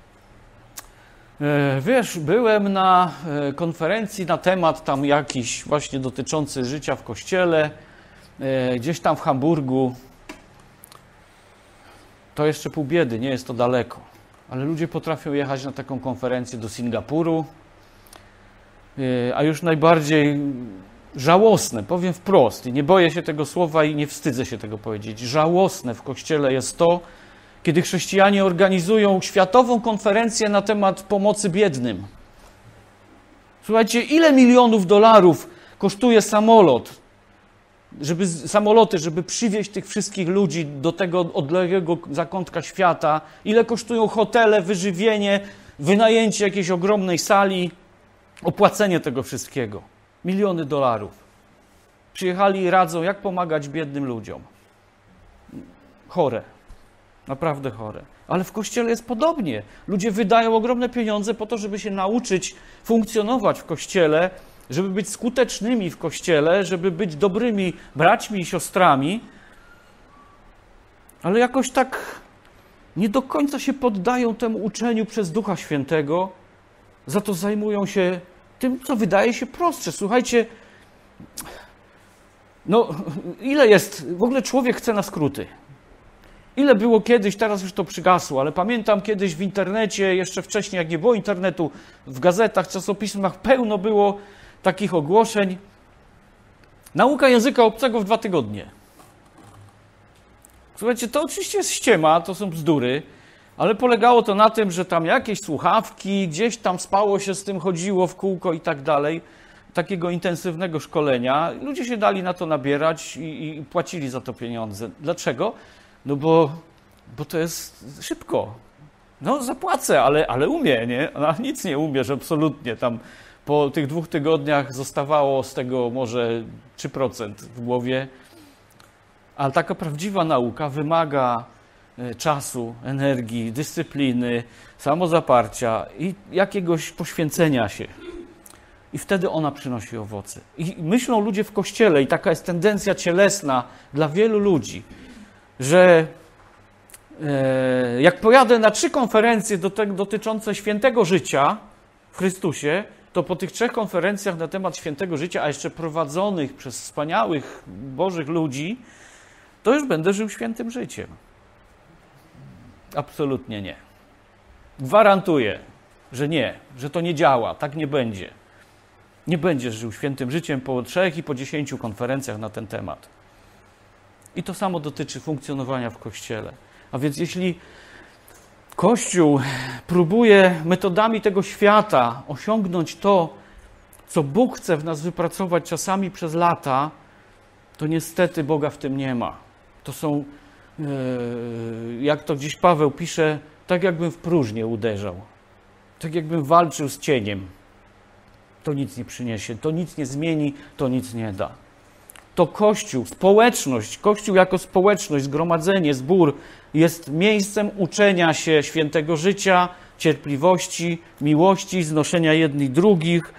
wiesz, byłem na konferencji na temat tam jakiś właśnie dotyczący życia w Kościele, gdzieś tam w Hamburgu. To jeszcze pół biedy, nie jest to daleko. Ale ludzie potrafią jechać na taką konferencję do Singapuru, a już najbardziej żałosne, powiem wprost, i nie boję się tego słowa i nie wstydzę się tego powiedzieć, żałosne w Kościele jest to, kiedy chrześcijanie organizują światową konferencję na temat pomocy biednym. Słuchajcie, ile milionów dolarów kosztuje samoloty, żeby przywieźć tych wszystkich ludzi do tego odległego zakątka świata, ile kosztują hotele, wyżywienie, wynajęcie jakiejś ogromnej sali, opłacenie tego wszystkiego. Miliony dolarów. Przyjechali i radzą, jak pomagać biednym ludziom. Chore. Naprawdę chore. Ale w Kościele jest podobnie. Ludzie wydają ogromne pieniądze po to, żeby się nauczyć funkcjonować w Kościele, żeby być skutecznymi w Kościele, żeby być dobrymi braćmi i siostrami, ale jakoś tak nie do końca się poddają temu uczeniu przez Ducha Świętego, za to zajmują się tym, co wydaje się prostsze. Słuchajcie, ile jest, w ogóle człowiek chce na skróty. Ile było kiedyś, teraz już to przygasło, ale pamiętam kiedyś w internecie, jeszcze wcześniej, jak nie było internetu, w gazetach, czasopismach pełno było takich ogłoszeń. Nauka języka obcego w 2 tygodnie. Słuchajcie, to oczywiście jest ściema, to są bzdury, ale polegało to na tym, że tam jakieś słuchawki, gdzieś tam spało się z tym, chodziło w kółko i tak dalej, takiego intensywnego szkolenia. Ludzie się dali na to nabierać i płacili za to pieniądze. Dlaczego? No bo to jest szybko. No zapłacę, ale umie, nie? Ona nic nie umiesz absolutnie. Tam po tych 2 tygodniach zostawało z tego może 3% w głowie. Ale taka prawdziwa nauka wymaga czasu, energii, dyscypliny, samozaparcia i jakiegoś poświęcenia się. I wtedy ona przynosi owoce. I myślą ludzie w Kościele, i taka jest tendencja cielesna dla wielu ludzi, że jak pojadę na 3 konferencje dotyczące świętego życia w Chrystusie, to po tych 3 konferencjach na temat świętego życia, a jeszcze prowadzonych przez wspaniałych, bożych ludzi, to już będę żył świętym życiem. Absolutnie nie. Gwarantuję, że nie, że to nie działa, tak nie będzie. Nie będziesz żył świętym życiem po 3 i po 10 konferencjach na ten temat. I to samo dotyczy funkcjonowania w Kościele. A więc jeśli Kościół próbuje metodami tego świata osiągnąć to, co Bóg chce w nas wypracować czasami przez lata, to niestety Boga w tym nie ma. To są, jak to gdzieś Paweł pisze, tak jakbym w próżnię uderzał. Tak jakbym walczył z cieniem. To nic nie przyniesie, to nic nie zmieni, to nic nie da. To Kościół, społeczność, Kościół jako społeczność, zgromadzenie, zbór jest miejscem uczenia się świętego życia, cierpliwości, miłości, znoszenia jednych drugich,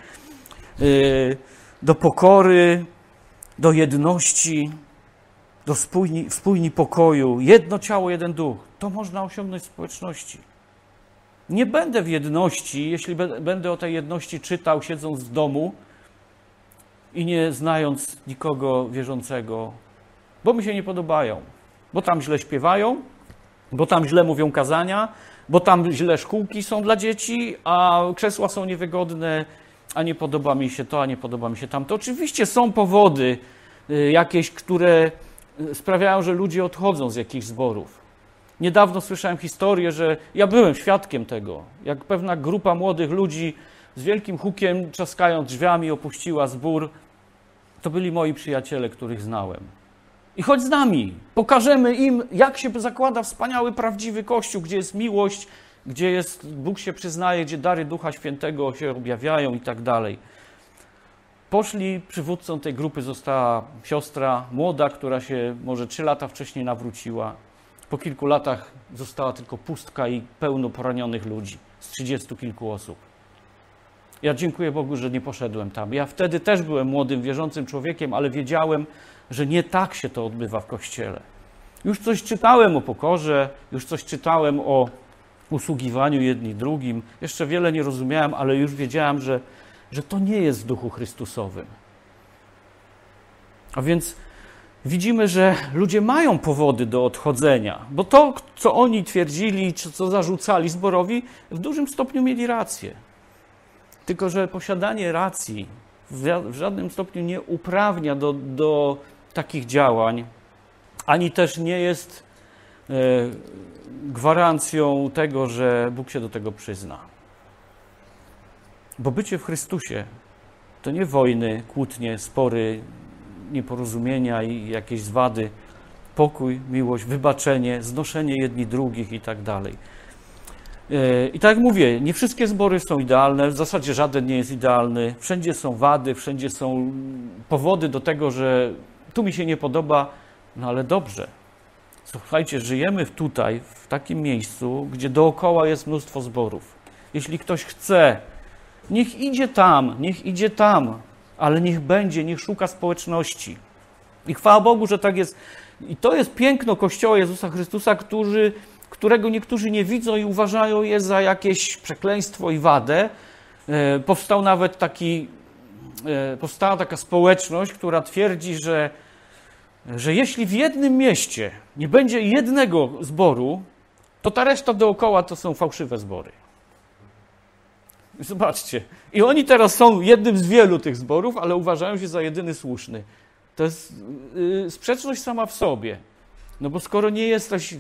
do pokory, do jedności, do wspólni pokoju. Jedno ciało, jeden duch. To można osiągnąć w społeczności. Nie będę w jedności, jeśli będę o tej jedności czytał, siedząc w domu i nie znając nikogo wierzącego, bo mi się nie podobają, bo tam źle śpiewają, bo tam źle mówią kazania, bo tam źle szkółki są dla dzieci, a krzesła są niewygodne a nie podoba mi się to, a nie podoba mi się tamto. Oczywiście są powody jakieś, które sprawiają, że ludzie odchodzą z jakichś zborów. Niedawno słyszałem historię, że ja byłem świadkiem tego, jak pewna grupa młodych ludzi z wielkim hukiem, trzaskając drzwiami, opuściła zbór. To byli moi przyjaciele, których znałem. I chodź z nami, pokażemy im, jak się zakłada wspaniały, prawdziwy Kościół, gdzie jest miłość, gdzie jest, Bóg się przyznaje, gdzie dary Ducha Świętego się objawiają i tak dalej. Poszli, przywódcą tej grupy została siostra młoda, która się może 3 lata wcześniej nawróciła. Po kilku latach została tylko pustka i pełno poranionych ludzi z 30 kilku osób. Ja dziękuję Bogu, że nie poszedłem tam. Ja wtedy też byłem młodym, wierzącym człowiekiem, ale wiedziałem, że nie tak się to odbywa w Kościele. Już coś czytałem o pokorze, już coś czytałem o usługiwaniu jedni drugim. Jeszcze wiele nie rozumiałem, ale już wiedziałem, że to nie jest w duchu Chrystusowym. A więc widzimy, że ludzie mają powody do odchodzenia, bo to, co oni twierdzili, czy co zarzucali zborowi, w dużym stopniu mieli rację. Tylko że posiadanie racji w żadnym stopniu nie uprawnia do takich działań, ani też nie jest gwarancją tego, że Bóg się do tego przyzna. Bo bycie w Chrystusie to nie wojny, kłótnie, spory, nieporozumienia i jakieś zwady, pokój, miłość, wybaczenie, znoszenie jedni drugich i tak dalej. I tak jak mówię, nie wszystkie zbory są idealne, w zasadzie żaden nie jest idealny, wszędzie są wady, wszędzie są powody do tego, że tu mi się nie podoba, no ale dobrze. Słuchajcie, żyjemy tutaj, w takim miejscu, gdzie dookoła jest mnóstwo zborów. Jeśli ktoś chce, niech idzie tam, ale niech będzie, niech szuka społeczności. I chwała Bogu, że tak jest. I to jest piękno Kościoła Jezusa Chrystusa, którego niektórzy nie widzą i uważają je za jakieś przekleństwo i wadę. Powstała taka społeczność, która twierdzi, że jeśli w jednym mieście nie będzie jednego zboru, to ta reszta dookoła to są fałszywe zbory. Zobaczcie. I oni teraz są jednym z wielu tych zborów, ale uważają się za jedyny słuszny. To jest sprzeczność sama w sobie. No bo skoro nie jesteś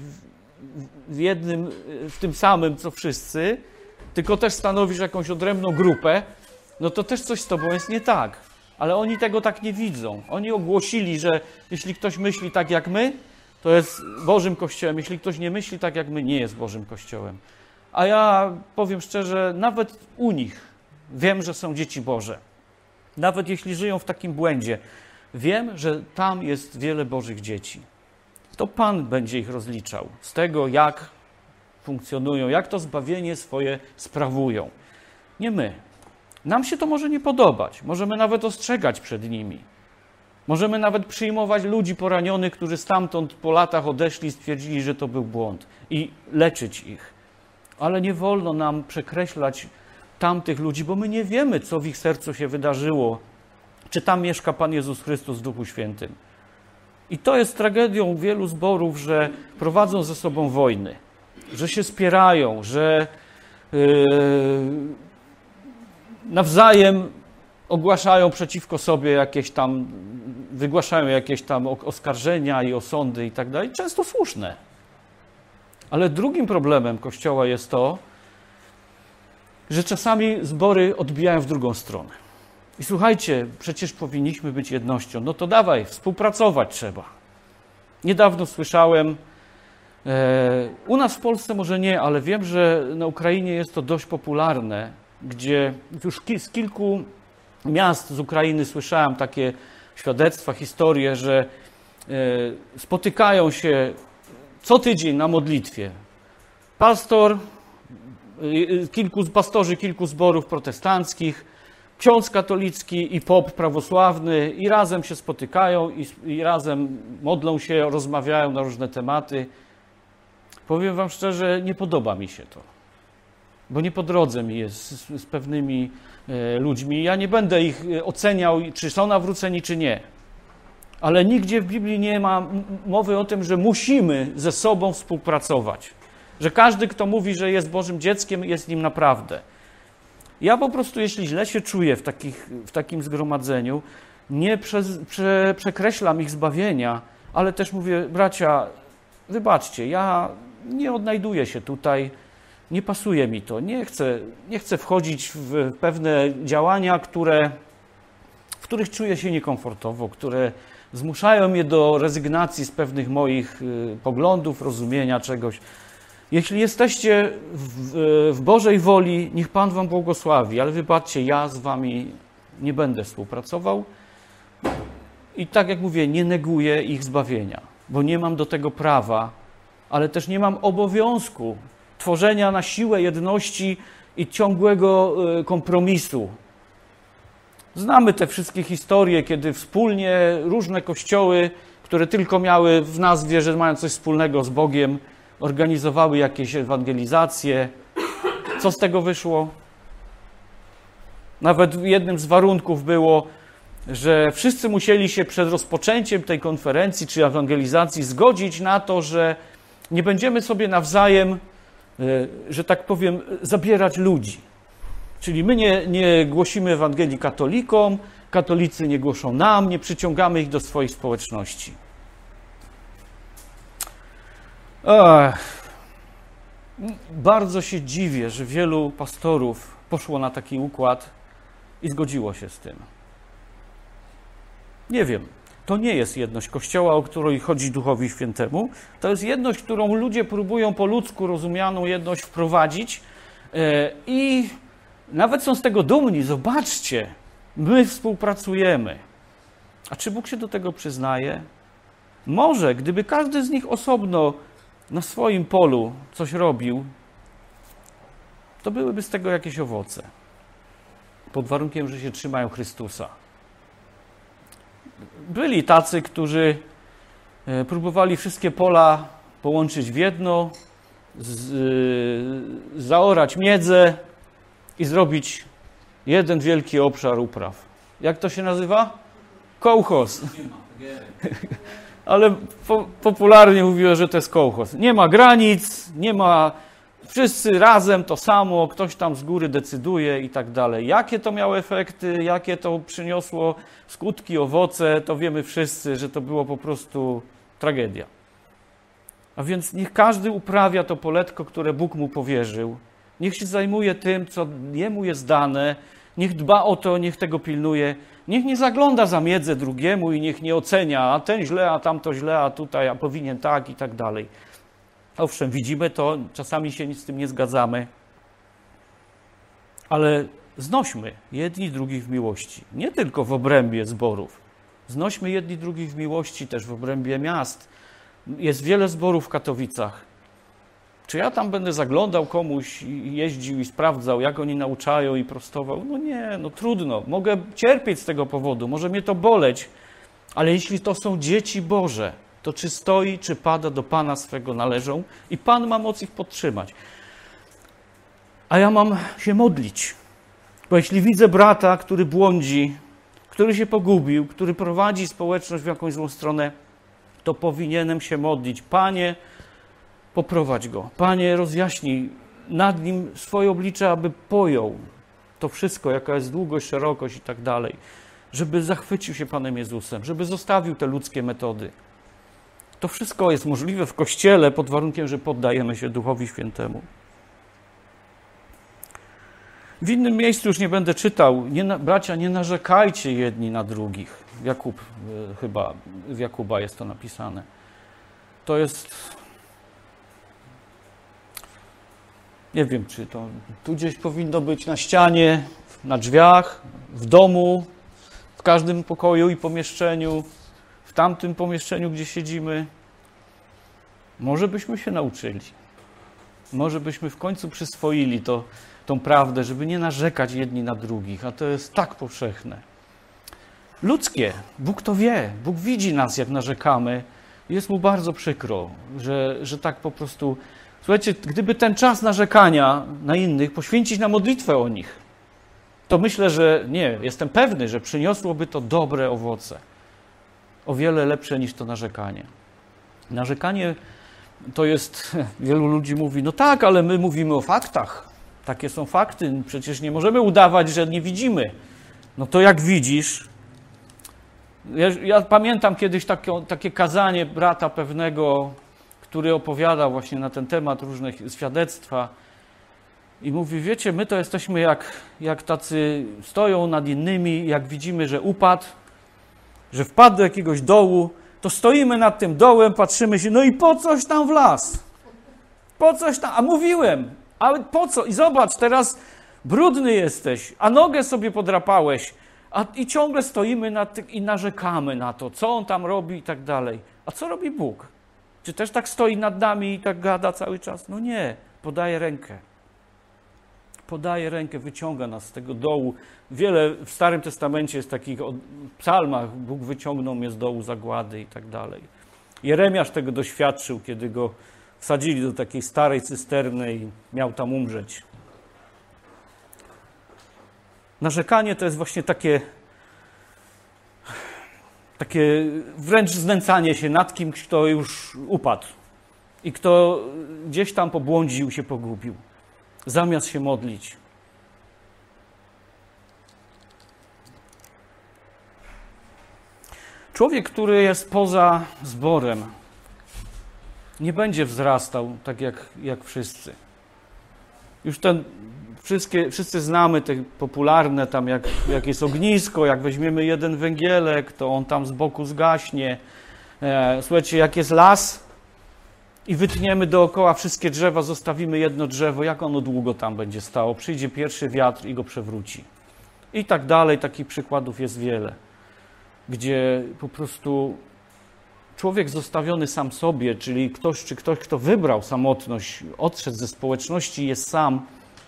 w tym samym, co wszyscy, tylko też stanowisz jakąś odrębną grupę, no to też coś z tobą jest nie tak. Ale oni tego tak nie widzą. Oni ogłosili, że jeśli ktoś myśli tak jak my, to jest Bożym Kościołem. Jeśli ktoś nie myśli tak jak my, nie jest Bożym Kościołem. A ja powiem szczerze, nawet u nich wiem, że są dzieci Boże. Nawet jeśli żyją w takim błędzie, wiem, że tam jest wiele Bożych dzieci. To Pan będzie ich rozliczał z tego, jak funkcjonują, jak to zbawienie swoje sprawują. Nie my. Nam się to może nie podobać. Możemy nawet ostrzegać przed nimi. Możemy nawet przyjmować ludzi poranionych, którzy stamtąd po latach odeszli i stwierdzili, że to był błąd i leczyć ich. Ale nie wolno nam przekreślać tamtych ludzi, bo my nie wiemy, co w ich sercu się wydarzyło. Czy tam mieszka Pan Jezus Chrystus w Duchu Świętym. I to jest tragedią wielu zborów, że prowadzą ze sobą wojny, że się spierają, że nawzajem ogłaszają przeciwko sobie wygłaszają jakieś tam oskarżenia i osądy i tak dalej, często słuszne. Ale drugim problemem Kościoła jest to, że czasami zbory odbijają w drugą stronę. I słuchajcie, przecież powinniśmy być jednością. No to dawaj, współpracować trzeba. Niedawno słyszałem, u nas w Polsce może nie, ale wiem, że na Ukrainie jest to dość popularne, gdzie już z kilku miast z Ukrainy słyszałem takie świadectwa, historie, że spotykają się co tydzień na modlitwie. Pastorzy kilku zborów protestanckich, ksiądz katolicki i pop prawosławny i razem się spotykają i razem modlą się, rozmawiają na różne tematy. Powiem wam szczerze, nie podoba mi się to, bo nie po drodze mi jest z pewnymi ludźmi. Ja nie będę ich oceniał, czy są nawróceni, czy nie. Ale nigdzie w Biblii nie ma mowy o tym, że musimy ze sobą współpracować. Że każdy, kto mówi, że jest Bożym dzieckiem, jest nim naprawdę. Ja po prostu, jeśli źle się czuję w takim zgromadzeniu, nie przekreślam ich zbawienia, ale też mówię, bracia, wybaczcie, ja nie odnajduję się tutaj, nie pasuje mi to, nie chcę wchodzić w pewne działania, w których czuję się niekomfortowo, które zmuszają mnie do rezygnacji z pewnych moich poglądów, rozumienia czegoś. Jeśli jesteście w Bożej woli, niech Pan wam błogosławi, ale wybaczcie, ja z wami nie będę współpracował i tak jak mówię, nie neguję ich zbawienia, bo nie mam do tego prawa, ale też nie mam obowiązku tworzenia na siłę jedności i ciągłego kompromisu. Znamy te wszystkie historie, kiedy wspólnie różne kościoły, które tylko miały w nazwie, że mają coś wspólnego z Bogiem, organizowały jakieś ewangelizacje. Co z tego wyszło? Nawet jednym z warunków było, że wszyscy musieli się przed rozpoczęciem tej konferencji czy ewangelizacji zgodzić na to, że nie będziemy sobie nawzajem, że tak powiem, zabierać ludzi. Czyli my nie głosimy Ewangelii katolikom, katolicy nie głoszą nam, nie przyciągamy ich do swoich społeczności. Bardzo się dziwię, że wielu pastorów poszło na taki układ i zgodziło się z tym. Nie wiem, to nie jest jedność Kościoła, o której chodzi Duchowi Świętemu. To jest jedność, którą ludzie próbują po ludzku rozumianą jedność wprowadzić i nawet są z tego dumni. Zobaczcie, my współpracujemy. A czy Bóg się do tego przyznaje? Może, gdyby każdy z nich osobno na swoim polu coś robił, to byłyby z tego jakieś owoce. Pod warunkiem, że się trzymają Chrystusa. Byli tacy, którzy próbowali wszystkie pola połączyć w jedno, zaorać miedzę i zrobić jeden wielki obszar upraw. Jak to się nazywa? Kołchoz. Ale popularnie mówiło, że to jest kołchoz. Nie ma granic, nie ma... Wszyscy razem to samo, ktoś tam z góry decyduje i tak dalej. Jakie to miało efekty, jakie to przyniosło skutki, owoce, to wiemy wszyscy, że to było po prostu tragedia. A więc niech każdy uprawia to poletko, które Bóg mu powierzył. Niech się zajmuje tym, co jemu jest dane, niech dba o to, niech tego pilnuje. Niech nie zagląda za miedzę drugiemu i niech nie ocenia, a ten źle, a tamto źle, a tutaj, a powinien tak i tak dalej. Owszem, widzimy to, czasami się z tym nie zgadzamy, ale znośmy jedni drugich w miłości. Nie tylko w obrębie zborów. Znośmy jedni drugich w miłości też w obrębie miast. Jest wiele zborów w Katowicach. Czy ja tam będę zaglądał komuś i jeździł i sprawdzał, jak oni nauczają i prostował? No nie, no trudno. Mogę cierpieć z tego powodu, może mnie to boleć, ale jeśli to są dzieci Boże, to czy stoi, czy pada, do Pana swego należą i Pan ma moc ich podtrzymać. A ja mam się modlić, bo jeśli widzę brata, który błądzi, który się pogubił, który prowadzi społeczność w jakąś złą stronę, to powinienem się modlić. Panie, poprowadź go. Panie, rozjaśnij nad nim swoje oblicze, aby pojął to wszystko, jaka jest długość, szerokość i tak dalej. Żeby zachwycił się Panem Jezusem, żeby zostawił te ludzkie metody. To wszystko jest możliwe w Kościele pod warunkiem, że poddajemy się Duchowi Świętemu. W innym miejscu już nie będę czytał. Bracia, nie narzekajcie jedni na drugich. Chyba w Jakuba jest to napisane. To jest... Nie wiem, czy to tu gdzieś powinno być na ścianie, na drzwiach, w domu, w każdym pokoju i pomieszczeniu, w tamtym pomieszczeniu, gdzie siedzimy. Może byśmy się nauczyli. Może byśmy w końcu przyswoili tą prawdę, żeby nie narzekać jedni na drugich, a to jest tak powszechne. Ludzkie. Bóg to wie. Bóg widzi nas, jak narzekamy. Jest mu bardzo przykro, że tak po prostu... Słuchajcie, gdyby ten czas narzekania na innych poświęcić na modlitwę o nich, to myślę, że jestem pewny, że przyniosłoby to dobre owoce. O wiele lepsze niż to narzekanie. Narzekanie to jest, wielu ludzi mówi, no tak, ale my mówimy o faktach. Takie są fakty. Przecież nie możemy udawać, że nie widzimy. No to jak widzisz... Ja pamiętam kiedyś takie kazanie brata pewnego, który opowiadał właśnie na ten temat różne świadectwa i mówi, wiecie, my to jesteśmy jak tacy stoją nad innymi, jak widzimy, że upadł, że wpadł do jakiegoś dołu, to stoimy nad tym dołem, patrzymy się, no i po coś tam wlazł? Po coś tam? A mówiłem, ale po co? I zobacz, teraz brudny jesteś, a nogę sobie podrapałeś, i ciągle stoimy nad tym i narzekamy na to, co on tam robi i tak dalej. A co robi Bóg? Czy też tak stoi nad nami i tak gada cały czas? No nie, podaje rękę. Podaje rękę, wyciąga nas z tego dołu. Wiele w Starym Testamencie jest takich psalmach, Bóg wyciągnął mnie z dołu zagłady i tak dalej. Jeremiasz tego doświadczył, kiedy go wsadzili do takiej starej cysterny i miał tam umrzeć. Narzekanie to jest właśnie takie wręcz znęcanie się nad kimś, kto już upadł i kto gdzieś tam pobłądził, się pogubił, zamiast się modlić. Człowiek, który jest poza zborem, nie będzie wzrastał tak jak wszyscy. Już wszyscy znamy te popularne, tam jak jest ognisko, jak weźmiemy jeden węgielek, to on tam z boku zgaśnie. Słuchajcie, jak jest las i wytniemy dookoła wszystkie drzewa, zostawimy jedno drzewo, jak ono długo tam będzie stało? Przyjdzie pierwszy wiatr i go przewróci. I tak dalej, takich przykładów jest wiele, gdzie po prostu człowiek zostawiony sam sobie, czyli ktoś, kto wybrał samotność, odszedł ze społeczności, jest sam,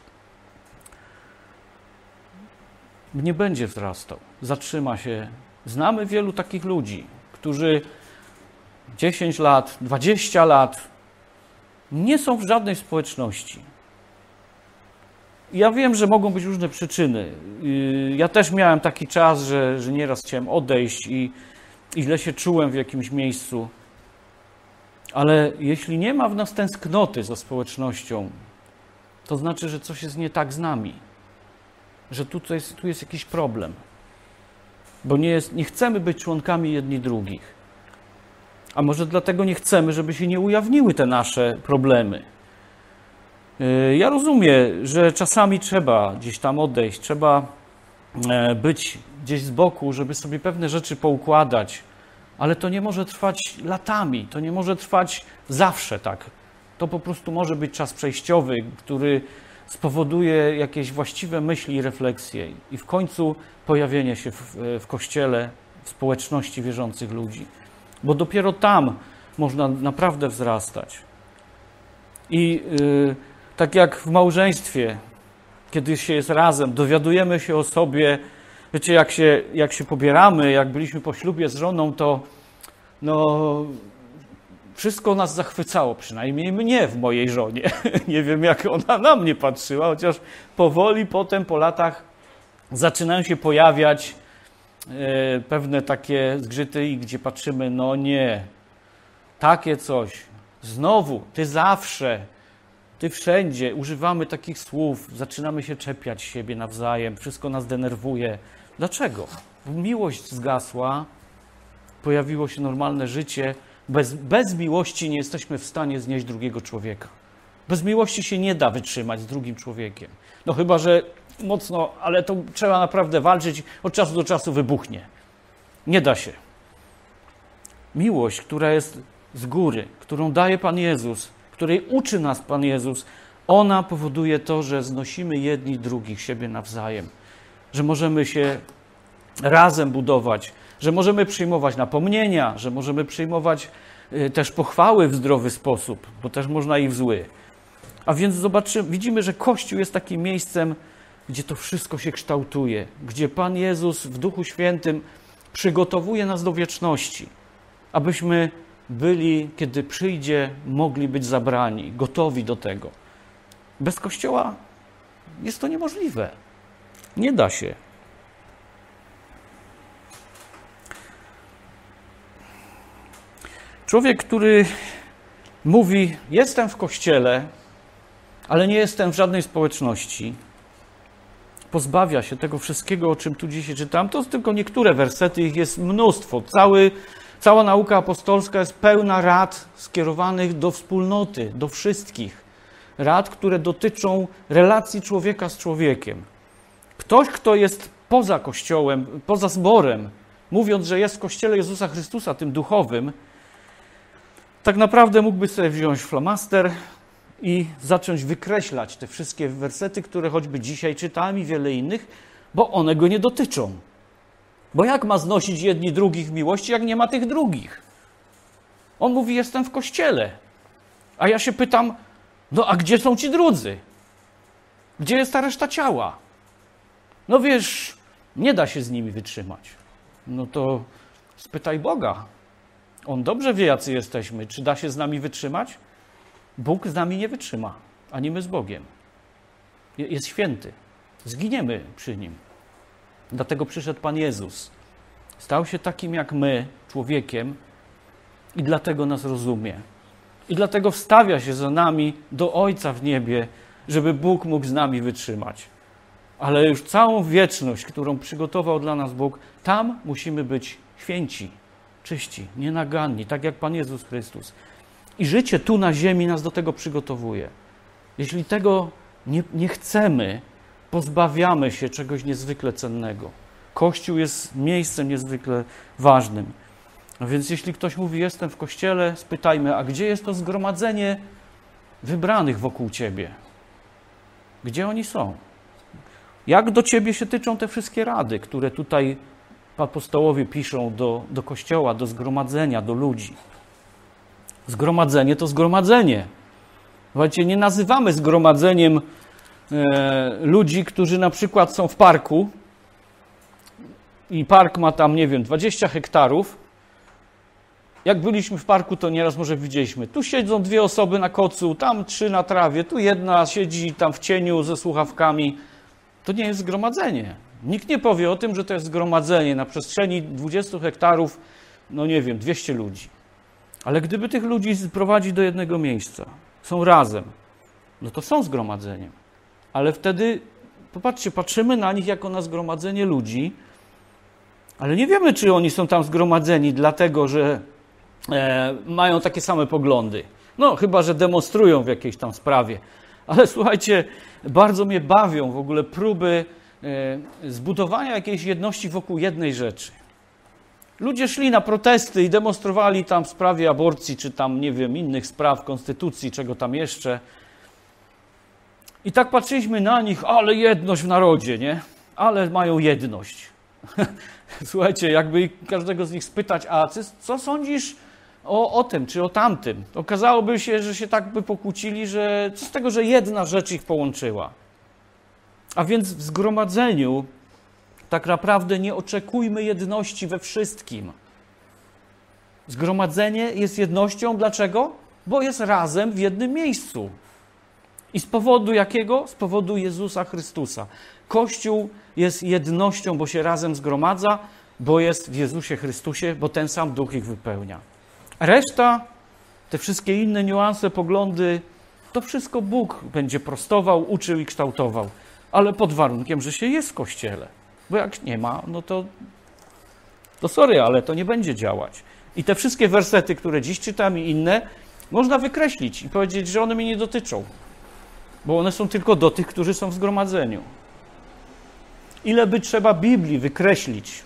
nie będzie wzrastał, zatrzyma się. Znamy wielu takich ludzi, którzy 10 lat, 20 lat nie są w żadnej społeczności. Ja wiem, że mogą być różne przyczyny. Ja też miałem taki czas, że nieraz chciałem odejść i źle się czułem w jakimś miejscu. Ale jeśli nie ma w nas tęsknoty za społecznością, to znaczy, że coś jest nie tak z nami. Że tu jest jakiś problem. Bo nie chcemy być członkami jedni drugich. A może dlatego nie chcemy, żeby się nie ujawniły te nasze problemy. Ja rozumiem, że czasami trzeba gdzieś tam odejść, trzeba być gdzieś z boku, żeby sobie pewne rzeczy poukładać, ale to nie może trwać latami, to nie może trwać zawsze tak. To po prostu może być czas przejściowy, który spowoduje jakieś właściwe myśli i refleksje i w końcu pojawienie się w Kościele, w społeczności wierzących ludzi. Bo dopiero tam można naprawdę wzrastać. I tak jak w małżeństwie, kiedy się jest razem, dowiadujemy się o sobie, wiecie, jak się pobieramy, jak byliśmy po ślubie z żoną, to wszystko nas zachwycało, przynajmniej mnie w mojej żonie. Nie wiem, jak ona na mnie patrzyła, chociaż powoli potem, po latach zaczynają się pojawiać pewne takie zgrzyty, i gdzie patrzymy, no nie, takie coś, znowu, ty zawsze, ty wszędzie, używamy takich słów, zaczynamy się czepiać siebie nawzajem, wszystko nas denerwuje. Dlaczego? Bo miłość zgasła, pojawiło się normalne życie. Bez miłości nie jesteśmy w stanie znieść drugiego człowieka. Bez miłości się nie da wytrzymać z drugim człowiekiem. No chyba, że mocno, ale to trzeba naprawdę walczyć, od czasu do czasu wybuchnie. Nie da się. Miłość, która jest z góry, którą daje Pan Jezus, której uczy nas Pan Jezus, ona powoduje to, że znosimy jedni drugich siebie nawzajem, że możemy się razem budować, że możemy przyjmować napomnienia, że możemy przyjmować też pochwały w zdrowy sposób, bo też można i w zły. A więc widzimy, że Kościół jest takim miejscem, gdzie to wszystko się kształtuje, gdzie Pan Jezus w Duchu Świętym przygotowuje nas do wieczności, abyśmy byli, kiedy przyjdzie, mogli być zabrani, gotowi do tego. Bez Kościoła jest to niemożliwe. Nie da się. Człowiek, który mówi, jestem w Kościele, ale nie jestem w żadnej społeczności, pozbawia się tego wszystkiego, o czym tu dzisiaj czytam. To są tylko niektóre wersety, ich jest mnóstwo. Cała nauka apostolska jest pełna rad skierowanych do wspólnoty, do wszystkich. Rad, które dotyczą relacji człowieka z człowiekiem. Ktoś, kto jest poza Kościołem, poza zborem, mówiąc, że jest w Kościele Jezusa Chrystusa, tym duchowym, tak naprawdę mógłby sobie wziąć flamaster i zacząć wykreślać te wszystkie wersety, które choćby dzisiaj czytałem i wiele innych, bo one go nie dotyczą. Bo jak ma znosić jedni drugich w miłości, jak nie ma tych drugich? On mówi, jestem w Kościele. A ja się pytam, no a gdzie są ci drudzy? Gdzie jest ta reszta ciała? No wiesz, nie da się z nimi wytrzymać. No to spytaj Boga. On dobrze wie, jacy jesteśmy. Czy da się z nami wytrzymać? Bóg z nami nie wytrzyma, ani my z Bogiem. Jest święty. Zginiemy przy Nim. Dlatego przyszedł Pan Jezus. Stał się takim jak my, człowiekiem, i dlatego nas rozumie. I dlatego wstawia się za nami do Ojca w niebie, żeby Bóg mógł z nami wytrzymać. Ale już całą wieczność, którą przygotował dla nas Bóg, tam musimy być święci, czyści, nienaganni, tak jak Pan Jezus Chrystus. I życie tu na ziemi nas do tego przygotowuje. Jeśli tego nie chcemy, pozbawiamy się czegoś niezwykle cennego. Kościół jest miejscem niezwykle ważnym. A więc jeśli ktoś mówi, jestem w Kościele, spytajmy, a gdzie jest to zgromadzenie wybranych wokół Ciebie? Gdzie oni są? Jak do Ciebie się tyczą te wszystkie rady, które tutaj apostołowie piszą do Kościoła, do zgromadzenia, do ludzi? Zgromadzenie to zgromadzenie. Słuchajcie, nie nazywamy zgromadzeniem ludzi, którzy na przykład są w parku i park ma tam, nie wiem, 20 hektarów. Jak byliśmy w parku, to nieraz może widzieliśmy. Tu siedzą 2 osoby na kocu, tam 3 na trawie, tu jedna siedzi tam w cieniu ze słuchawkami. To nie jest zgromadzenie. Nikt nie powie o tym, że to jest zgromadzenie na przestrzeni 20 hektarów, no nie wiem, 200 ludzi. Ale gdyby tych ludzi sprowadzić do jednego miejsca, są razem, no to są zgromadzeniem. Ale wtedy, popatrzcie, patrzymy na nich jako na zgromadzenie ludzi, ale nie wiemy, czy oni są tam zgromadzeni dlatego, że mają takie same poglądy. No, chyba że demonstrują w jakiejś tam sprawie. Ale słuchajcie, bardzo mnie bawią w ogóle próby zbudowania jakiejś jedności wokół jednej rzeczy. Ludzie szli na protesty i demonstrowali tam w sprawie aborcji, czy tam, nie wiem, innych spraw, konstytucji, czego tam jeszcze. I tak patrzyliśmy na nich, ale jedność w narodzie, nie? Ale mają jedność. Słuchajcie, jakby każdego z nich spytać, a ty co sądzisz o tym, czy o tamtym? Okazałoby się, że się tak by pokłócili, że co z tego, że jedna rzecz ich połączyła. A więc w zgromadzeniu tak naprawdę nie oczekujmy jedności we wszystkim. Zgromadzenie jest jednością. Dlaczego? Bo jest razem w jednym miejscu. I z powodu jakiego? Z powodu Jezusa Chrystusa. Kościół jest jednością, bo się razem zgromadza, bo jest w Jezusie Chrystusie, bo ten sam Duch ich wypełnia. A reszta, te wszystkie inne niuanse, poglądy, to wszystko Bóg będzie prostował, uczył i kształtował. Ale pod warunkiem, że się jest w Kościele. Bo jak nie ma, no to sorry, ale to nie będzie działać. I te wszystkie wersety, które dziś czytam i inne, można wykreślić i powiedzieć, że one mnie nie dotyczą. Bo one są tylko do tych, którzy są w zgromadzeniu. Ile by trzeba Biblii wykreślić,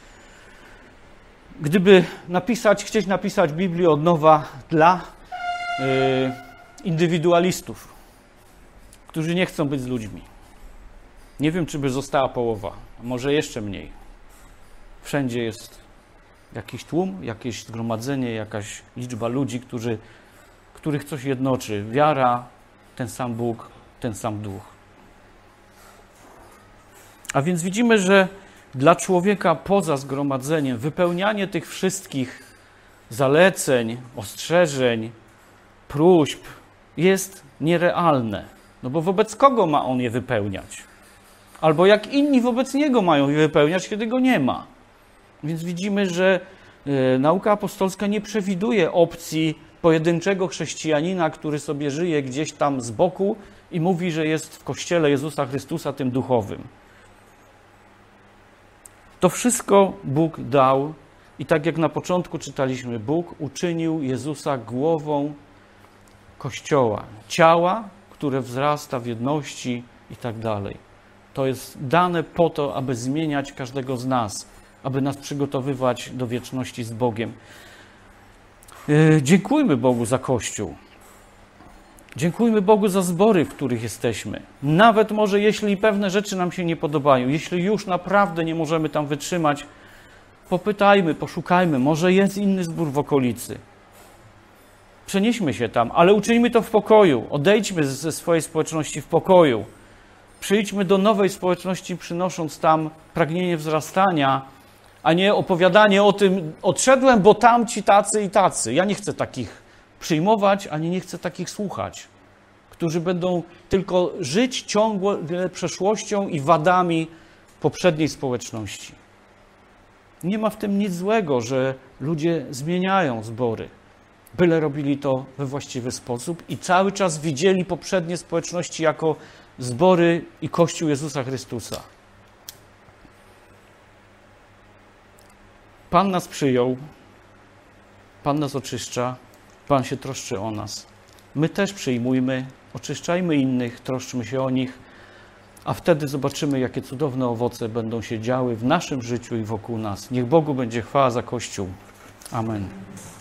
gdyby chcieć napisać Biblię od nowa dla indywidualistów, którzy nie chcą być z ludźmi. Nie wiem, czy by została połowa, a może jeszcze mniej. Wszędzie jest jakiś tłum, jakieś zgromadzenie, jakaś liczba ludzi, których coś jednoczy. Wiara, ten sam Bóg, ten sam Duch. A więc widzimy, że dla człowieka poza zgromadzeniem wypełnianie tych wszystkich zaleceń, ostrzeżeń, próśb jest nierealne. No bo wobec kogo ma on je wypełniać? Albo jak inni wobec niego mają je wypełniać, kiedy go nie ma. Więc widzimy, że nauka apostolska nie przewiduje opcji pojedynczego chrześcijanina, który sobie żyje gdzieś tam z boku i mówi, że jest w Kościele Jezusa Chrystusa tym duchowym. To wszystko Bóg dał i tak jak na początku czytaliśmy, Bóg uczynił Jezusa głową Kościoła, ciała, które wzrasta w jedności i tak dalej. To jest dane po to, aby zmieniać każdego z nas, aby nas przygotowywać do wieczności z Bogiem. Dziękujmy Bogu za Kościół. Dziękujmy Bogu za zbory, w których jesteśmy. Nawet może jeśli pewne rzeczy nam się nie podobają, jeśli już naprawdę nie możemy tam wytrzymać, popytajmy, poszukajmy, może jest inny zbór w okolicy. Przenieśmy się tam, ale uczyńmy to w pokoju. Odejdźmy ze swojej społeczności w pokoju. Przyjdźmy do nowej społeczności, przynosząc tam pragnienie wzrastania, a nie opowiadanie o tym, odszedłem, bo tamci tacy i tacy. Ja nie chcę takich przyjmować, ani nie chcę takich słuchać, którzy będą tylko żyć ciągle przeszłością i wadami poprzedniej społeczności. Nie ma w tym nic złego, że ludzie zmieniają zbory, byle robili to we właściwy sposób i cały czas widzieli poprzednie społeczności jako zbory i Kościół Jezusa Chrystusa. Pan nas przyjął, Pan nas oczyszcza, Pan się troszczy o nas. My też przyjmujmy, oczyszczajmy innych, troszczmy się o nich, a wtedy zobaczymy, jakie cudowne owoce będą się działy w naszym życiu i wokół nas. Niech Bogu będzie chwała za Kościół. Amen.